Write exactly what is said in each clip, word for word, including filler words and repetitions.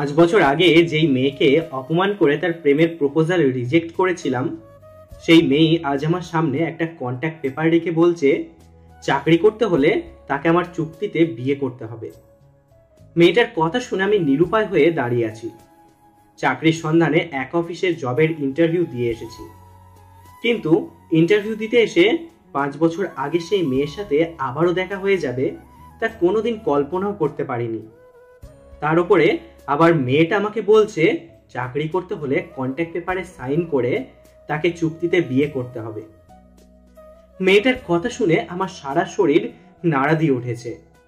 পাঁচ বছর আগে যেই মেয়েকে অপমান করে তার প্রেমের প্রপোজাল রিজেক্ট করেছিলাম, সেই মেয়ে আজ আমার সামনে একটা কন্ট্যাক্ট পেপার রেখে বলছে চাকরি করতে হলে তাকে আমার চুক্তিতে বিয়ে করতে হবে। মেয়েটার কথা শুনে আমি নিরুপায় হয়ে দাঁড়িয়ে আছি। চাকরির সন্ধানে এক অফিসে জবের ইন্টারভিউ দিয়ে এসেছি, কিন্তু ইন্টারভিউ দিতে এসে পাঁচ বছর আগে সেই মেয়ের সাথে আবারও দেখা হয়ে যাবে তা কোনোদিন কল্পনাও করতে পারিনি। তার উপরে আবার মেয়েটা আমাকে বলছে চাকরি করতে হলে কন্ট্যাক্ট পেপারে সাইন করে তাকে চুক্তিতে বিয়ে করতে হবে। মেয়েটার কথা শুনে আমার সারা শরীর নাড়া দিয়ে উঠেছে।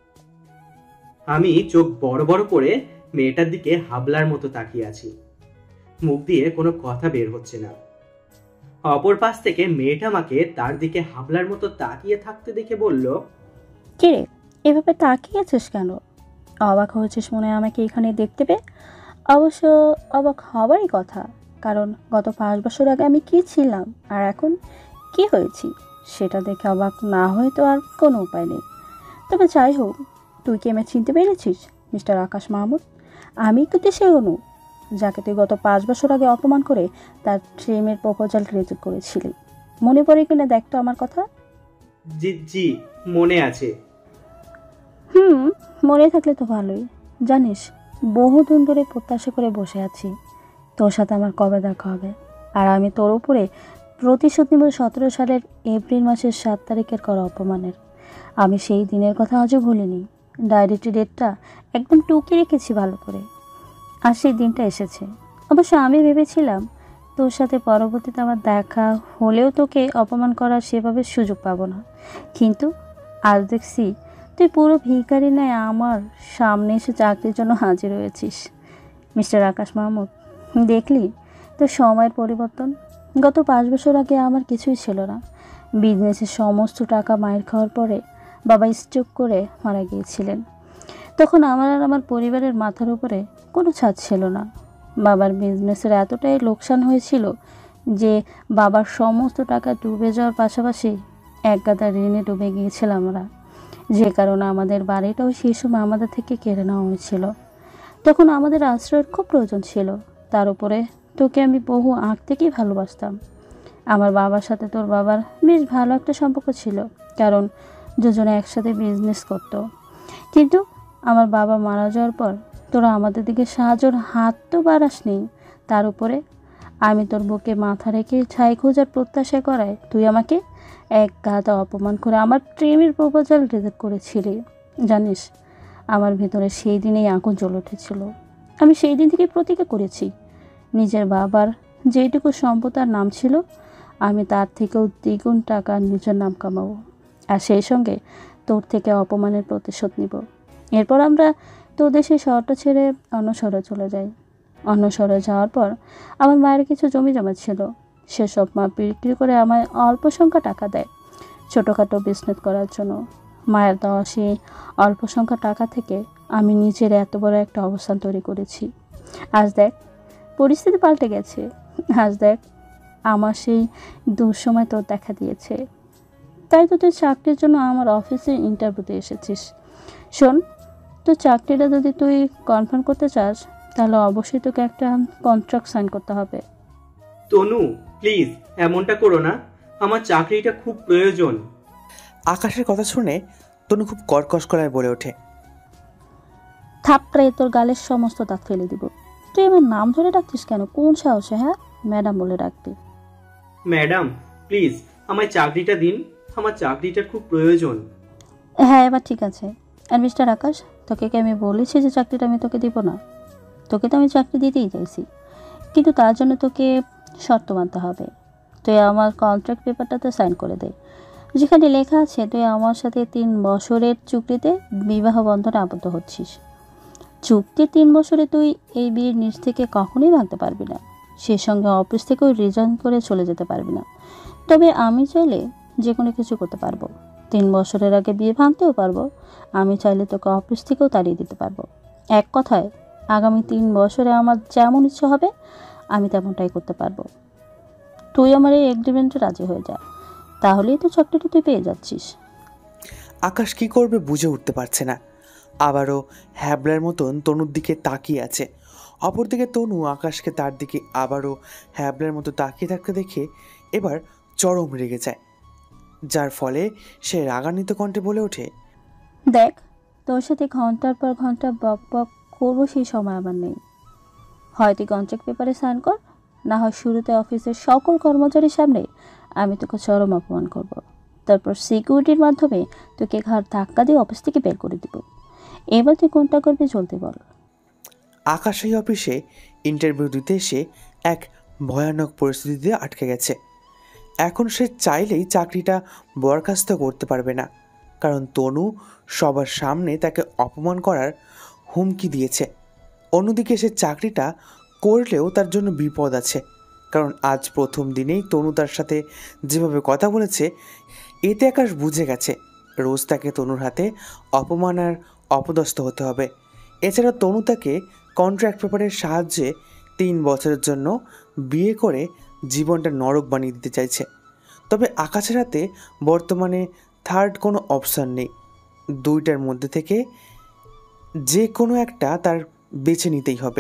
আমি চোখ বড় বড় করে মেয়েটার দিকে হাবলার মতো তাকিয়ে আছি, মুখ দিয়ে কোনো কথা বের হচ্ছে না। অপর পাশ থেকে মেয়েটা আমাকে তার দিকে হাবলার মতো তাকিয়ে থাকতে দেখে বলল, কে রে, এভাবে তাকিয়ে আছিস কেন? অবাক হয়েছিস মনে হয় আমাকে এখানে দেখতে পেয়ে? অবশ্য অবাক হবারই কথা, কারণ গত পাঁচ বছর আগে আমি কি ছিলাম আর এখন কি হয়েছি সেটা দেখে অবাক না হয়ে তো আর কোনো উপায় নেই। তবে যাই হোক, তুই কি আমায় চিনতে পেরেছিস মিস্টার আকাশ মাহমুদ? আমি কিন্তু সে অনু যাকে তুই গত পাঁচ বছর আগে অপমান করে তার প্রেমের প্রপোজাল রিজেক্ট করেছিলি। মনে পড়ে কিনা দেখ তো আমার কথা। জি জি মনে আছে। হুম, মনে থাকলে তো ভালোই। জানিস, বহুদিন ধরে প্রত্যাশা করে বসে আছি তোর সাথে আমার কবে দেখা হবে, আর আমি তোর উপরে প্রতিশোধ নিব সতেরো সালের এপ্রিল মাসের সাত তারিখের করা অপমানের। আমি সেই দিনের কথা আজও ভুলিনি। ডায়েরিটি ডেটটা একদম টুকে রেখেছি ভালো করে। আর সেই দিনটা এসেছে। অবশ্য আমি ভেবেছিলাম তোর সাথে পরবর্তীতে আমার দেখা হলেও তোকে অপমান করার সেভাবে সুযোগ পাবো না, কিন্তু আজ দেখছি তুই পুরো ভিখারি নয় আমার সামনে এসে চাকরির জন্য হাজির হয়েছিস। মিস্টার আকাশ মাহমুদ, দেখলি তো সময়ের পরিবর্তন। গত পাঁচ বছর আগে আমার কিছুই ছিল না। বিজনেসের সমস্ত টাকা মায়ের খাওয়ার পরে বাবা স্ট্রোক করে মারা গিয়েছিলেন। তখন আমার আর আমার পরিবারের মাথার উপরে কোনো ছাদ ছিল না। বাবার বিজনেসের এতটাই লোকসান হয়েছিল যে বাবার সমস্ত টাকা ডুবে যাওয়ার পাশাপাশি এক গাদা ঋণে ডুবে গিয়েছিলাম আমরা, যে কারণে আমাদের বাড়িটাও সেই সময় আমাদের থেকে কেড়ে নেওয়া হয়েছিল। তখন আমাদের আশ্রয়ের খুব প্রয়োজন ছিল। তার উপরে তোকে আমি বহু আগ থেকেই ভালোবাসতাম। আমার বাবার সাথে তোর বাবার বেশ ভালো একটা সম্পর্ক ছিল, কারণ দুজনে একসাথে বিজনেস করতো। কিন্তু আমার বাবা মারা যাওয়ার পর তোরা আমাদের দিকে সাহায্যের হাত তো বাড়াসনি। তার উপরে আমি তোর বুকে মাথা রেখে ছাই খোঁজার প্রত্যাশা করায় তুই আমাকে এক গাদা অপমান করে আমার প্রেমের প্রপোজাল রিজেক্ট করেছিলি। জানিস, আমার ভিতরে সেই দিনেই আগুন জ্বলে উঠেছিল। আমি সেই দিন থেকে প্রতিজ্ঞা করেছি নিজের বাবার যেটুকু সম্পদ আর নাম ছিল আমি তার থেকেও দ্বিগুণ টাকা নিজের নাম কামাবো, আর সেই সঙ্গে তোর থেকে অপমানের প্রতিশোধ নিব। এরপর আমরা তোর দেশে শহরটা ছেড়ে অন্য শহরে চলে যাই। অন্য শহরে যাওয়ার পর আমার মায়ের কিছু জমি জমা ছিল, সেসব মা বিক্রি করে আমায় অল্প সংখ্যা টাকা দেয় ছোটোখাটো বিজনেস করার জন্য। মায়ের দেওয়া সেই অল্প সংখ্যা টাকা থেকে আমি নিজের এত বড় একটা অবস্থান তৈরি করেছি। আজ দেখ পরিস্থিতি পাল্টে গেছে। আজ দেখ আমার সেই দুঃসময় তোর দেখা দিয়েছে। তাই তো তুই চাকরির জন্য আমার অফিসে ইন্টারভিউতে এসেছিস। শোন, তোর চাকরিটা যদি তুই কনফার্ম করতে চাস তাহলে অবশ্যই তোকে একটা কন্ট্রাক্ট সাইন করতে হবে। তনু প্লিজ এমনটা করো না, আমার চাকরিটা খুব প্রয়োজন। আকাশের কথা শুনে তনু খুব কর্কশ গলায় বলে ওঠে, থাপড়ায় তোর গালের সমস্ত দাঁত ফেলে দিব। তুই আমার নাম ধরে ডাকছিস কেন? কোন সাহসে? হ্যাঁ, ম্যাডাম বলে ডাকবি। ম্যাডাম প্লিজ আমায় চাকরিটা দিন, আমার চাকরিটার খুব প্রয়োজন। হ্যাঁ, এবার ঠিক আছে। আর মিস্টার আকাশ, তোকে কি আমি বলেছি যে চাকরিটা আমি তোকে দিব না? তোকে তো আমি চাকরি দিতেই চাইছি, কিন্তু তার জন্য তোকে শর্ত মানতে হবে। তুই আমার কন্ট্রাক্ট পেপারটাতে সাইন করে দে, যেখানে লেখা আছে তুই আমার সাথে তিন বছরের চুক্তিতে বিবাহ বন্ধনে আবদ্ধ হচ্ছিস। চুক্তির তিন বছরে তুই এই বিয়ের নিচ থেকে কখনোই ভাঙতে পারবি না। সেই সঙ্গে অফিস থেকেও রিজাইন করে চলে যেতে পারবি না। তবে আমি চাইলে যে কোনো কিছু করতে পারবো। তিন বছরের আগে বিয়ে ভাঙতেও পারবো। আমি চাইলে তোকে অফিস থেকেও তাড়িয়ে দিতে পারবো। এক কথায় আগামী তিন বছরে আমার যেমন ইচ্ছে হবে আমি তেমনটাই করতে পারবো। তুই আমার এই এগ্রিমেন্টে রাজি হয়ে যা, তাহলেই তো চাকরিটা তুই পেয়ে যাচ্ছিস। আকাশ কি করবে বুঝে উঠতে পারছে না। আবারও হ্যাবলার মতন তনুর দিকে তাকিয়ে আছে। অপরদিকে তনু আকাশকে তার দিকে আবারও হ্যাবলার মতো তাকিয়ে থাকতে দেখে এবার চরম রেগে যায়, যার ফলে সে রাগান্বিত কণ্ঠে বলে ওঠে, দেখ, তোর সাথে ঘন্টার পর ঘন্টা বক বক করবো সেই সময় আমার নেই। হয় তুই কন্ট্রাক্ট পেপারে সাইন কর, না হয় শুরুতে অফিসের সকল কর্মচারীর সামনে আমি তোকে চরম অপমান করব। তারপর সিকিউরিটির মাধ্যমে তোকে ঘাড় ধাক্কা দিয়ে অফিস থেকে বের করে দিব। এবার তুই কোনটা করবি চলতে বল। আকাশ এই অফিসে ইন্টারভিউ দিতে এসে এক ভয়ানক পরিস্থিতিতে আটকে গেছে। এখন সে চাইলেই চাকরিটা বরখাস্ত করতে পারবে না, কারণ তনু সবার সামনে তাকে অপমান করার হুমকি দিয়েছে। অন্যদিকে সে চাকরিটা করলেও তার জন্য বিপদ আছে, কারণ আজ প্রথম দিনেই তনু তার সাথে যেভাবে কথা বলেছে, এতে আকাশ বুঝে গেছে রোজ তাকে তনুর হাতে অপমান আর অপদস্থ হতে হবে। এছাড়া তনু তাকে কন্ট্রাক্ট পেপারের সাহায্যে তিন বছরের জন্য বিয়ে করে জীবনটা নরক বানিয়ে দিতে চাইছে। তবে আকাশের হাতে বর্তমানে থার্ড কোনো অপশান নেই। দুইটার মধ্যে থেকে যে কোনো একটা তার বেছে নিতেই হবে।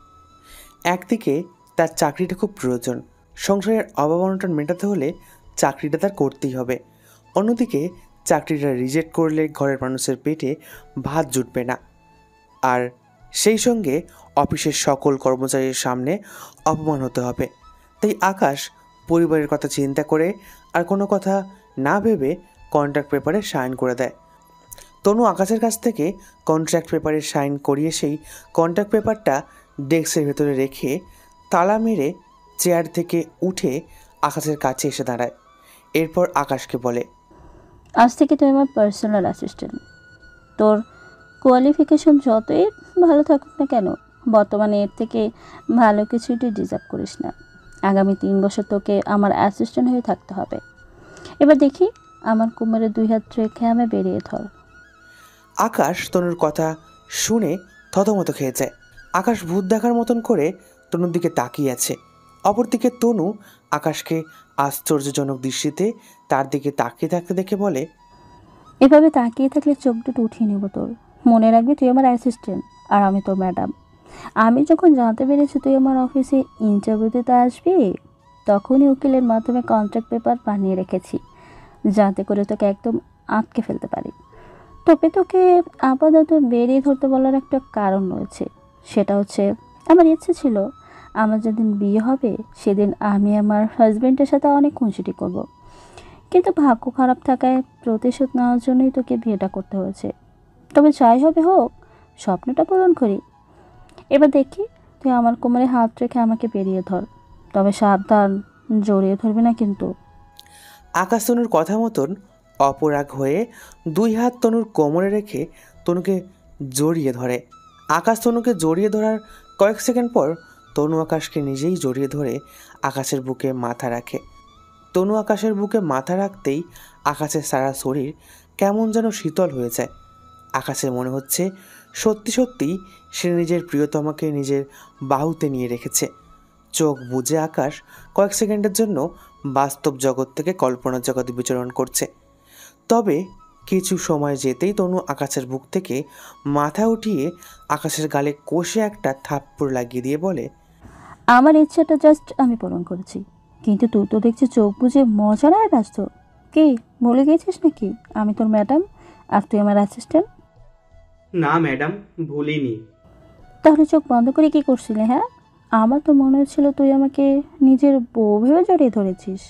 একদিকে তার চাকরিটা খুব প্রয়োজন, সংসারের অভাব অনটন মেটাতে হলে চাকরিটা তার করতেই হবে। অন্যদিকে চাকরিটা রিজেক্ট করলে ঘরের মানুষের পেটে ভাত জুটবে না, আর সেই সঙ্গে অফিসের সকল কর্মচারীর সামনে অপমান হতে হবে। তাই আকাশ পরিবারের কথা চিন্তা করে আর কোনো কথা না ভেবে কন্ট্রাক্ট পেপারে সাইন করে দেয়। তনু আকাশের কাছ থেকে কন্ট্রাক্ট পেপারে সাইন করিয়ে সেই কন্ট্রাক্ট পেপারটা ডেস্কের ভেতরে রেখে তালা মেরে চেয়ার থেকে উঠে আকাশের কাছে এসে দাঁড়ায়। এরপর আকাশকে বলে, আজ থেকে তুই আমার পার্সোনাল অ্যাসিস্ট্যান্ট। তোর কোয়ালিফিকেশন যতই ভালো থাকুক না কেন, বর্তমানে এর থেকে ভালো কিছুই তুই ডিজার্ভ করিস না। আগামী তিন বছর তোকে আমার অ্যাসিস্ট্যান্ট হয়ে থাকতে হবে। এবার দেখি আমার কোমরে দুই হাত রেখে আমি বেরিয়ে ধর। আকাশ তনুর কথা শুনে থতমত খেয়ে যায়। আকাশ ভূত দেখার মতন করে তনুর দিকে তাকিয়ে আছে। অপরদিকে তনু আকাশকে আশ্চর্যজনক দৃষ্টিতে তার দিকে তাকিয়ে থাকতে দেখে বলে, এভাবে তাকিয়ে থাকলে চোখ দুটো উঠিয়ে নেব তোর। মনে রাখবি তুই আমার অ্যাসিস্ট্যান্ট আর আমি তোর ম্যাডাম। আমি যখন জানতে পেরেছি তুই আমার অফিসে ইন্টারভিউ দিতে আসবি, তখনই উকিলের মাধ্যমে কন্ট্রাক্ট পেপার বানিয়ে রেখেছি, যাতে করে তোকে একদম আটকে ফেলতে পারি। তবে তোকে আপাতত বেরিয়ে ধরতে বলার একটা কারণ রয়েছে। সেটা হচ্ছে, আমার ইচ্ছে ছিল আমার যেদিন বিয়ে হবে সেদিন আমি আমার হাজব্যান্ডের সাথে অনেক খুনসুটি করব। কিন্তু ভাগ্য খারাপ থাকায় প্রতিশোধ নেওয়ার জন্যই তোকে বিয়েটা করতে হয়েছে। তবে যাই হবে হোক, স্বপ্নটা পূরণ করি। এবার দেখি তুই আমার কোমরে হাত রেখে আমাকে বেরিয়ে ধর, তবে সাবধান, জড়িয়ে ধরবি না কিন্তু। আকাশ তনুর কথা মতন অপরাগ হয়ে দুই হাত তনুর কোমরে রেখে তনুকে জড়িয়ে ধরে। আকাশ তনুকে জড়িয়ে ধরার কয়েক সেকেন্ড পর তনু আকাশকে নিজেই জড়িয়ে ধরে আকাশের বুকে মাথা রাখে। তনু আকাশের বুকে মাথা রাখতেই আকাশের সারা শরীর কেমন যেন শীতল হয়ে যায়। আকাশের মনে হচ্ছে সত্যি সত্যিই সে নিজের প্রিয়তমাকে নিজের বাহুতে নিয়ে রেখেছে। চোখ বুজে আকাশ কয়েক সেকেন্ডের জন্য বাস্তব জগৎ থেকে কল্পনার জগতে বিচরণ করছে। তবে কিছু সময় যেতেই তনু আকাশের বুক থেকে মাথা উঠিয়ে আকাশের গালে কষে একটা থাপ্পড় লাগিয়ে দিয়ে বলে, আমার ইচ্ছাটা জাস্ট আমি পূরণ করেছি, কিন্তু তুই তো দেখছি চোখ বুঝে মজা নেয় ব্যস্ত। কি ভুলে গেছিস নাকি আমি তোর ম্যাডাম আর তুই আমার অ্যাসিস্ট্যান্ট? না ম্যাডাম, ভুলিনি। তাহলে চোখ বন্ধ করে কি করছিলে? হ্যাঁ, আমার তো মনে হচ্ছিল তুই আমাকে নিজের বউ ভেবে জড়িয়ে ধরেছিস।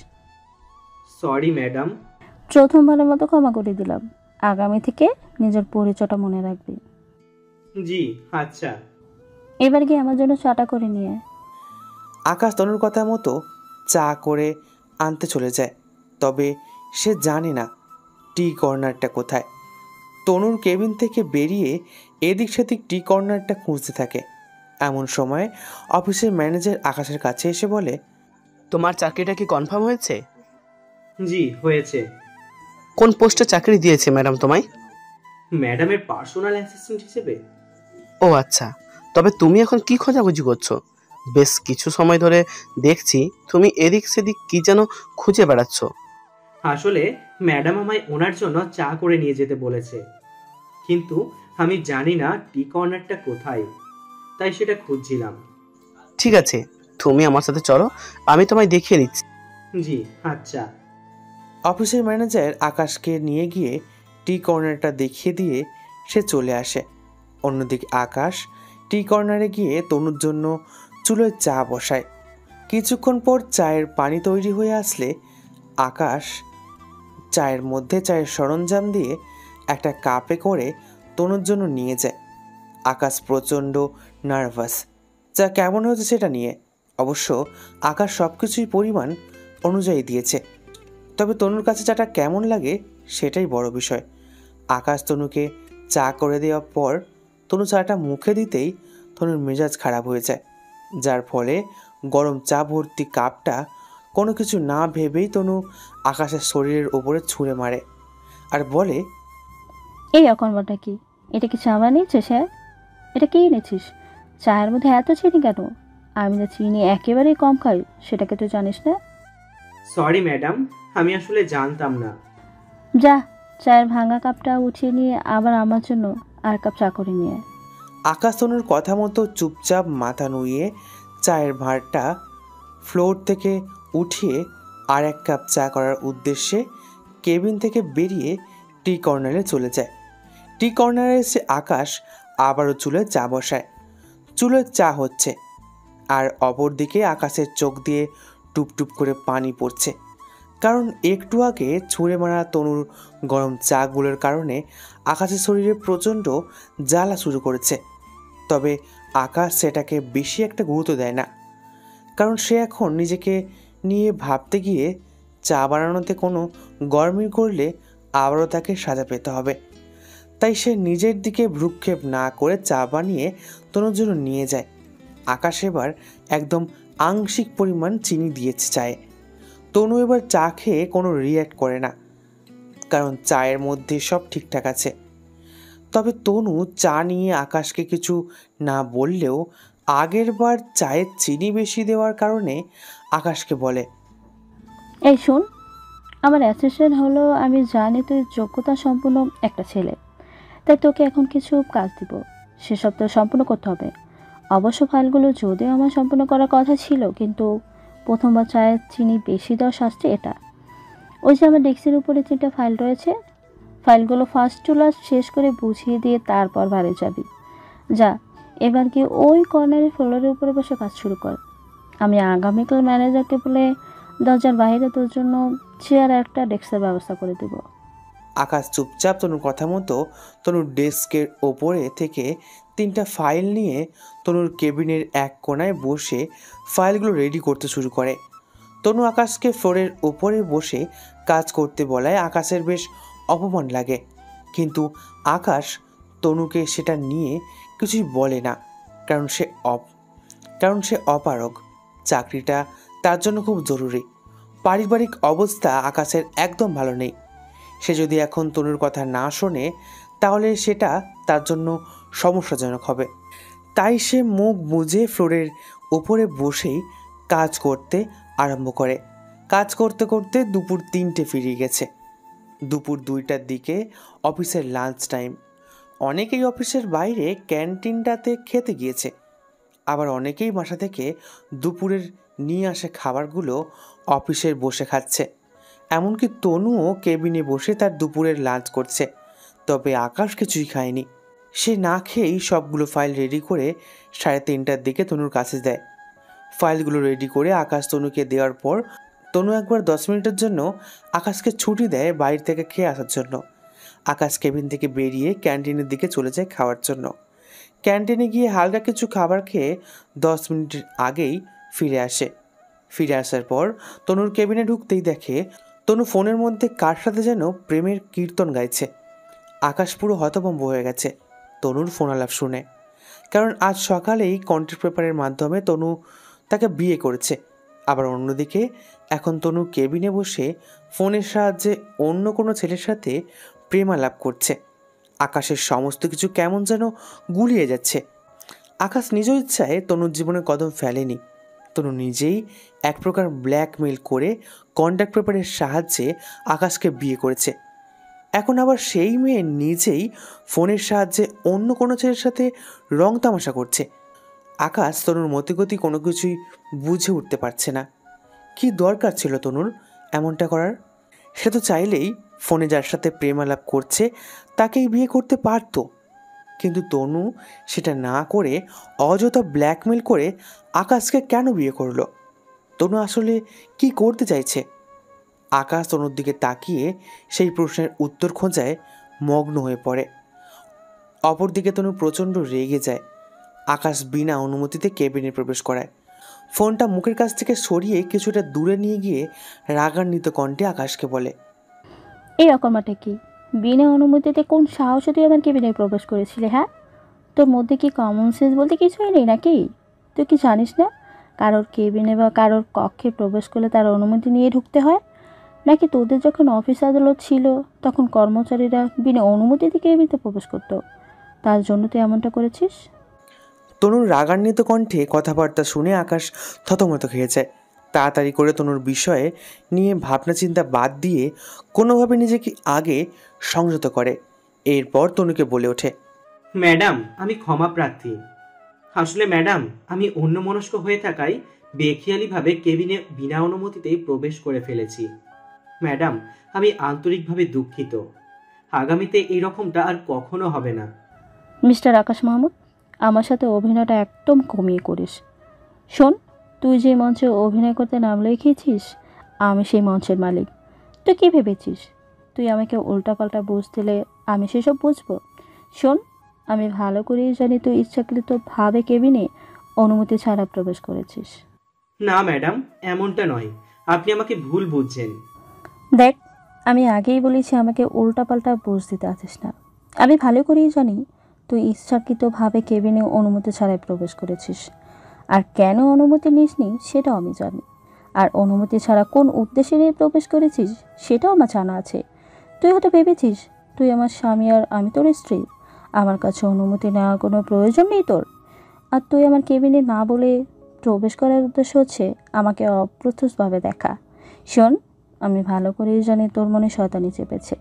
Sorry madam. প্রথমবারের মতো ক্ষমা করে দিলাম। আগামী থেকে নিজের পরিচয়টা মনে রাখবি। জি আচ্ছা। এবার গিয়ে আমার জন্য চাটা করে নিয়ে। আকাশ তনুর কথা মতো চা করে আনতে চলে যায়। তবে সে জানে না টি কর্নারটা কোথায়। তনুর কেবিন থেকে বেরিয়ে এদিক সেদিক টি কর্নারটা খুঁজতে থাকে। এমন সময় অফিসের ম্যানেজার আকাশের কাছে এসে বলে, তোমার চাকরিটা কি কনফার্ম হয়েছে? জি হয়েছে। কোন পোস্টে চাকরি দিয়েছে ম্যাডাম তোমায়? ম্যাডামের পার্সোনাল অ্যাসিস্ট্যান্ট হিসেবে। ও আচ্ছা, তবে তুমি এখন কি খোঁজাখুঁজি করছো? বেশ কিছু সময় ধরে দেখছি তুমি এদিক সেদিক কি যেন খুঁজে বেড়াচ্ছ। আসলে ম্যাডাম আমায় ওনার জন্য চা করে নিয়ে যেতে বলেছে, কিন্তু আমি জানি না টি কর্নারটা কোথায়। তাই সেটা খুঁজছিলাম। ঠিক আছে, তুমি আমার সাথে চলো, আমি তোমায় দেখিয়ে দিচ্ছি। জি আচ্ছা। অফিসের ম্যানেজার আকাশকে নিয়ে গিয়ে টি কর্নারটা দেখিয়ে দিয়ে সে চলে আসে। অন্যদিকে আকাশ টি কর্নারে গিয়ে তনুর জন্য চুলোয় চা বসায়। কিছুক্ষণ পর চায়ের পানি তৈরি হয়ে আসলে আকাশ চায়ের মধ্যে চায়ের সরঞ্জাম দিয়ে একটা কাপে করে তনুর জন্য নিয়ে যায়। আকাশ প্রচণ্ড নার্ভাস চা কেমন হয়েছে সেটা নিয়ে। অবশ্য আকাশ সব কিছুই পরিমাণ অনুযায়ী দিয়েছে, তবে তনুর কাছে চাটা কেমন লাগে সেটাই বড় বিষয়। আকাশ তনুকে চা করে দেওয়ার পর তনু চাটা মুখে দিতেই তনুর মেজাজ খারাপ হয়ে যায়, যার ফলে গরম চা ভর্তি কাপটা কোনো কিছু না ভেবেই তনু আকাশের শরীরের ওপরে ছুঁড়ে মারে আর বলে, এই অকর্মটা কি? এটা কি চা বানিয়েছিস? হ্যাঁ, এটা কি এনেছিস? চায়ের মধ্যে এত চিনি কেন? আমি যে চিনি একেবারেই কম খাই, সেটাকে তুই জানিস না? সরি ম্যাডাম, আমি আসলে জানতাম না। যা, চায়ের ভাঙা কাপটা উঠিয়ে নিয়ে আবার আমার জন্য আর কাপ চা করে নিয়ে আয়। আকাশ তনুর কথা মতো চুপচাপ মাথা নুইয়ে চায়ের ভাঁড়টা ফ্লোর থেকে উঠিয়ে আর এক কাপ চা করার উদ্দেশ্যে কেবিন থেকে বেরিয়ে টি কর্নারে চলে যায়। টি কর্নারে এসে আকাশ আবারও চুলোয় চা বসায়। চুলোয় চা হচ্ছে আর অপরদিকে আকাশের চোখ দিয়ে টুপটুপ করে পানি পড়ছে, কারণ একটু আগে ছুঁড়ে মারা তনুর গরম চাগুলোর কারণে আকাশের শরীরে প্রচণ্ড জ্বালা শুরু করেছে। তবে আকাশ সেটাকে বেশি একটা গুরুত্ব দেয় না, কারণ সে এখন নিজেকে নিয়ে ভাবতে গিয়ে চা বানানোতে কোনো গরমিল করলে আবারও তাকে সাজা পেতে হবে। তাই সে নিজের দিকে ভ্রুক্ষেপ না করে চা বানিয়ে তনুর জন্য নিয়ে যায়। আকাশ এবার একদম আংশিক পরিমাণ চিনি দিয়েছে চায়ে। তনু এবার চা খেয়ে কোনো রিয়্যাক্ট করে না, কারণ চায়ের মধ্যে সব ঠিকঠাক আছে। তবে তনু চা নিয়ে আকাশকে কিছু না বললেও আগের বার চায়ে চিনি বেশি দেওয়ার কারণে আকাশকে বলে, এই শোন, আমার অ্যাসিস্ট্যান্ট হলো, আমি জানি তুই যোগ্যতা সম্পন্ন একটা ছেলে, তাই তোকে এখন কিছু কাজ দিব, সেসব তো সম্পূর্ণ করতে হবে। অবশ্য ফাইলগুলো যদিও আমার সম্পূর্ণ করার কথা ছিল, কিন্তু প্রথমবার চায়ের চিনি বেশি দেওয়ার শাস্তি এটা। ওই যে আমার ডেস্কের উপরে তিনটা ফাইল রয়েছে, ফাইলগুলো ফার্স্ট টু লাস্ট শেষ করে বুঝিয়ে দিয়ে তারপর বাড়ি যাবি। যা, এবার কি ওই কর্নারের ফ্লোরের উপরে বসে কাজ শুরু কর। আমি আগামীকাল ম্যানেজারকে বলে দরজার বাইরে তোর জন্য চেয়ার একটা ডেস্কের ব্যবস্থা করে দেব। আকাশ চুপচাপ তনুর কথা মতো তনুর ডেস্কের ওপরে থেকে তিনটা ফাইল নিয়ে তনুর কেবিনের এক কোণায় বসে ফাইলগুলো রেডি করতে শুরু করে। তনু আকাশকে ফ্লোরের ওপরে বসে কাজ করতে বলায় আকাশের বেশ অপমান লাগে, কিন্তু আকাশ তনুকে সেটা নিয়ে কিছুই বলে না, কারণ সে অপ কারণ সে অপারগ। চাকরিটা তার জন্য খুব জরুরি। পারিবারিক অবস্থা আকাশের একদম ভালো নেই। সে যদি এখন তনুর কথা না শোনে তাহলে সেটা তার জন্য সমস্যাজনক হবে। তাই সে মুখ বুজে ফ্লোরের উপরে বসেই কাজ করতে আরম্ভ করে। কাজ করতে করতে দুপুর তিনটে পেরিয়ে গেছে। দুপুর দুইটার দিকে অফিসের লাঞ্চ টাইম। অনেকেই অফিসের বাইরে ক্যান্টিনটাতে খেতে গিয়েছে, আবার অনেকেই বাসা থেকে দুপুরের নিয়ে আসা খাবারগুলো অফিসের বসে খাচ্ছে। এমনকি তনুও কেবিনে বসে তার দুপুরের লাঞ্চ করছে। তবে আকাশ কিছুই খায়নি। সে না খেয়েই সবগুলো ফাইল রেডি করে সাড়ে তিনটার দিকে তনুর কাছে দেয়। ফাইলগুলো রেডি করে আকাশ তনুকে দেওয়ার পর তনু একবার দশ মিনিটের জন্য আকাশকে ছুটি দেয় বাইরে থেকে খেয়ে আসার জন্য। আকাশ কেবিন থেকে বেরিয়ে ক্যান্টিনের দিকে চলে যায় খাওয়ার জন্য। ক্যান্টিনে গিয়ে হালকা কিছু খাবার খেয়ে দশ মিনিটের আগেই ফিরে আসে। ফিরে আসার পর তনুর কেবিনে ঢুকতেই দেখে তনু ফোনের মধ্যে কার সাথে যেন প্রেমের কীর্তন গাইছে। আকাশ পুরো হতভম্ব হয়ে গেছে তনুর ফোন আলাপ শুনে, কারণ আজ সকালেই কন্ট্যাক্ট পেপারের মাধ্যমে তনু তাকে বিয়ে করেছে। আবার অন্যদিকে এখন তনু কেবিনে বসে ফোনের সাহায্যে অন্য কোনো ছেলের সাথে প্রেমালাপ করছে। আকাশের সমস্ত কিছু কেমন যেন গুলিয়ে যাচ্ছে। আকাশ নিজ ইচ্ছায় তনুর জীবনে কদম ফেলেনি। তনু নিজেই এক প্রকার ব্ল্যাকমেল করে কন্ট্যাক্ট পেপারের সাহায্যে আকাশকে বিয়ে করেছে। এখন আবার সেই মেয়ে নিজেই ফোনের সাহায্যে অন্য কোনো ছেলের সাথে রং তামাশা করছে। আকাশ তনুর মতিগতি কোনো কিছুই বুঝে উঠতে পারছে না। কি দরকার ছিল তনুর এমনটা করার? সে তো চাইলেই ফোনে যার সাথে প্রেম আলাপ করছে তাকেই বিয়ে করতে পারত, কিন্তু তনু সেটা না করে অযথা ব্ল্যাকমেল করে আকাশকে কেন বিয়ে করলো? তনু আসলে কি করতে চাইছে? আকাশ তনুর দিকে তাকিয়ে সেই প্রশ্নের উত্তর খোঁজায় মগ্ন হয়ে পড়ে। অপরদিকে তনু প্রচণ্ড রেগে যায়। আকাশ বিনা অনুমতিতে কেবিনে প্রবেশ করায়। ফোনটা মুখের কাছ থেকে সরিয়ে কিছুটা দূরে নিয়ে গিয়ে রাগান্বিত কণ্ঠে আকাশকে বলে, এই রকমটা কি? বিনা অনুমতিতে কোন সাহসে তুই আমার কেবিনে প্রবেশ করেছিলে? হ্যাঁ, তোর মধ্যে কি কমন সেন্স বলতে কিছুই নেই নাকি? তুই কি জানিস না কারোর কেবিনে বা কারোর কক্ষে প্রবেশ করলে তার অনুমতি নিয়ে ঢুকতে হয়? নাকি তোদের যখন অফিস আদালত ছিল তখন কর্মচারীরা বিনা অনুমতিতে কেবিনে প্রবেশ করতো, তার জন্য তুই এমনটা করেছিস? তনুর রাগান্বিত কণ্ঠে কথাবার্তা শুনে আকাশ থতমত খেয়ে যায়। তাড়াতাড়ি করে তনুর বিষয়ে নিয়ে ভাবনা চিন্তা বাদ দিয়ে কোনোভাবে নিজেকে আগে সংযত করে। এরপর তনুকে বলে ওঠে, ম্যাডাম, আমি ক্ষমা প্রার্থী। আসলে ম্যাডাম, আমি অন্যমনস্ক হয়ে থাকায় বেখেয়ালিভাবে কেবিনে বিনা অনুমতিতেই প্রবেশ করে ফেলেছি। ম্যাডাম, আমি আন্তরিকভাবে দুঃখিত। আগামীতে এরকমটা আর কখনো হবে না। মিস্টার আকাশ মাহমুদ, আমার সাথে অভিনয়টা একদম কমিয়ে করিস। শোন, তুই যে মঞ্চে অভিনয় করতে নাম লিখিয়েছিস আমি সেই মঞ্চের মালিক। তুই কী ভেবেছিস তুই আমাকে উল্টাপাল্টা বুঝ দিলে আমি সেসব বুঝবো? শোন, আমি ভালো করেই জানি তুই ইচ্ছাকৃতভাবে কেবিনে অনুমতি ছাড়া প্রবেশ করেছিস। না ম্যাডাম, এমনটা নয়। আপনি আমাকে ভুল বুঝছেন। দেখ, আমি আগেই বলেছি আমাকে উল্টাপাল্টা বুঝ দিতে আসিস না। আমি ভালো করেই জানি তুই ইচ্ছাকৃতভাবে কেবিনে অনুমতি ছাড়াই প্রবেশ করেছিস, আর কেন অনুমতি নিসনি সেটাও আমি জানি। আর অনুমতি ছাড়া কোন উদ্দেশ্যে নিয়ে প্রবেশ করেছিস সেটাও আমার জানা আছে। তুই হয়তো ভেবেছিস তুই আমার স্বামী আর আমি তোর স্ত্রী, আমার কাছে অনুমতি নেওয়ার কোনো প্রয়োজন নেই তোর। আর তুই আমার কেবিনে না বলে প্রবেশ করার উদ্দেশ্য হচ্ছে আমাকে অপ্রত্যক্ষভাবে দেখা। শোন, আমি ভালো করেই জানি তোর মনে শয়তানি চেপেছে,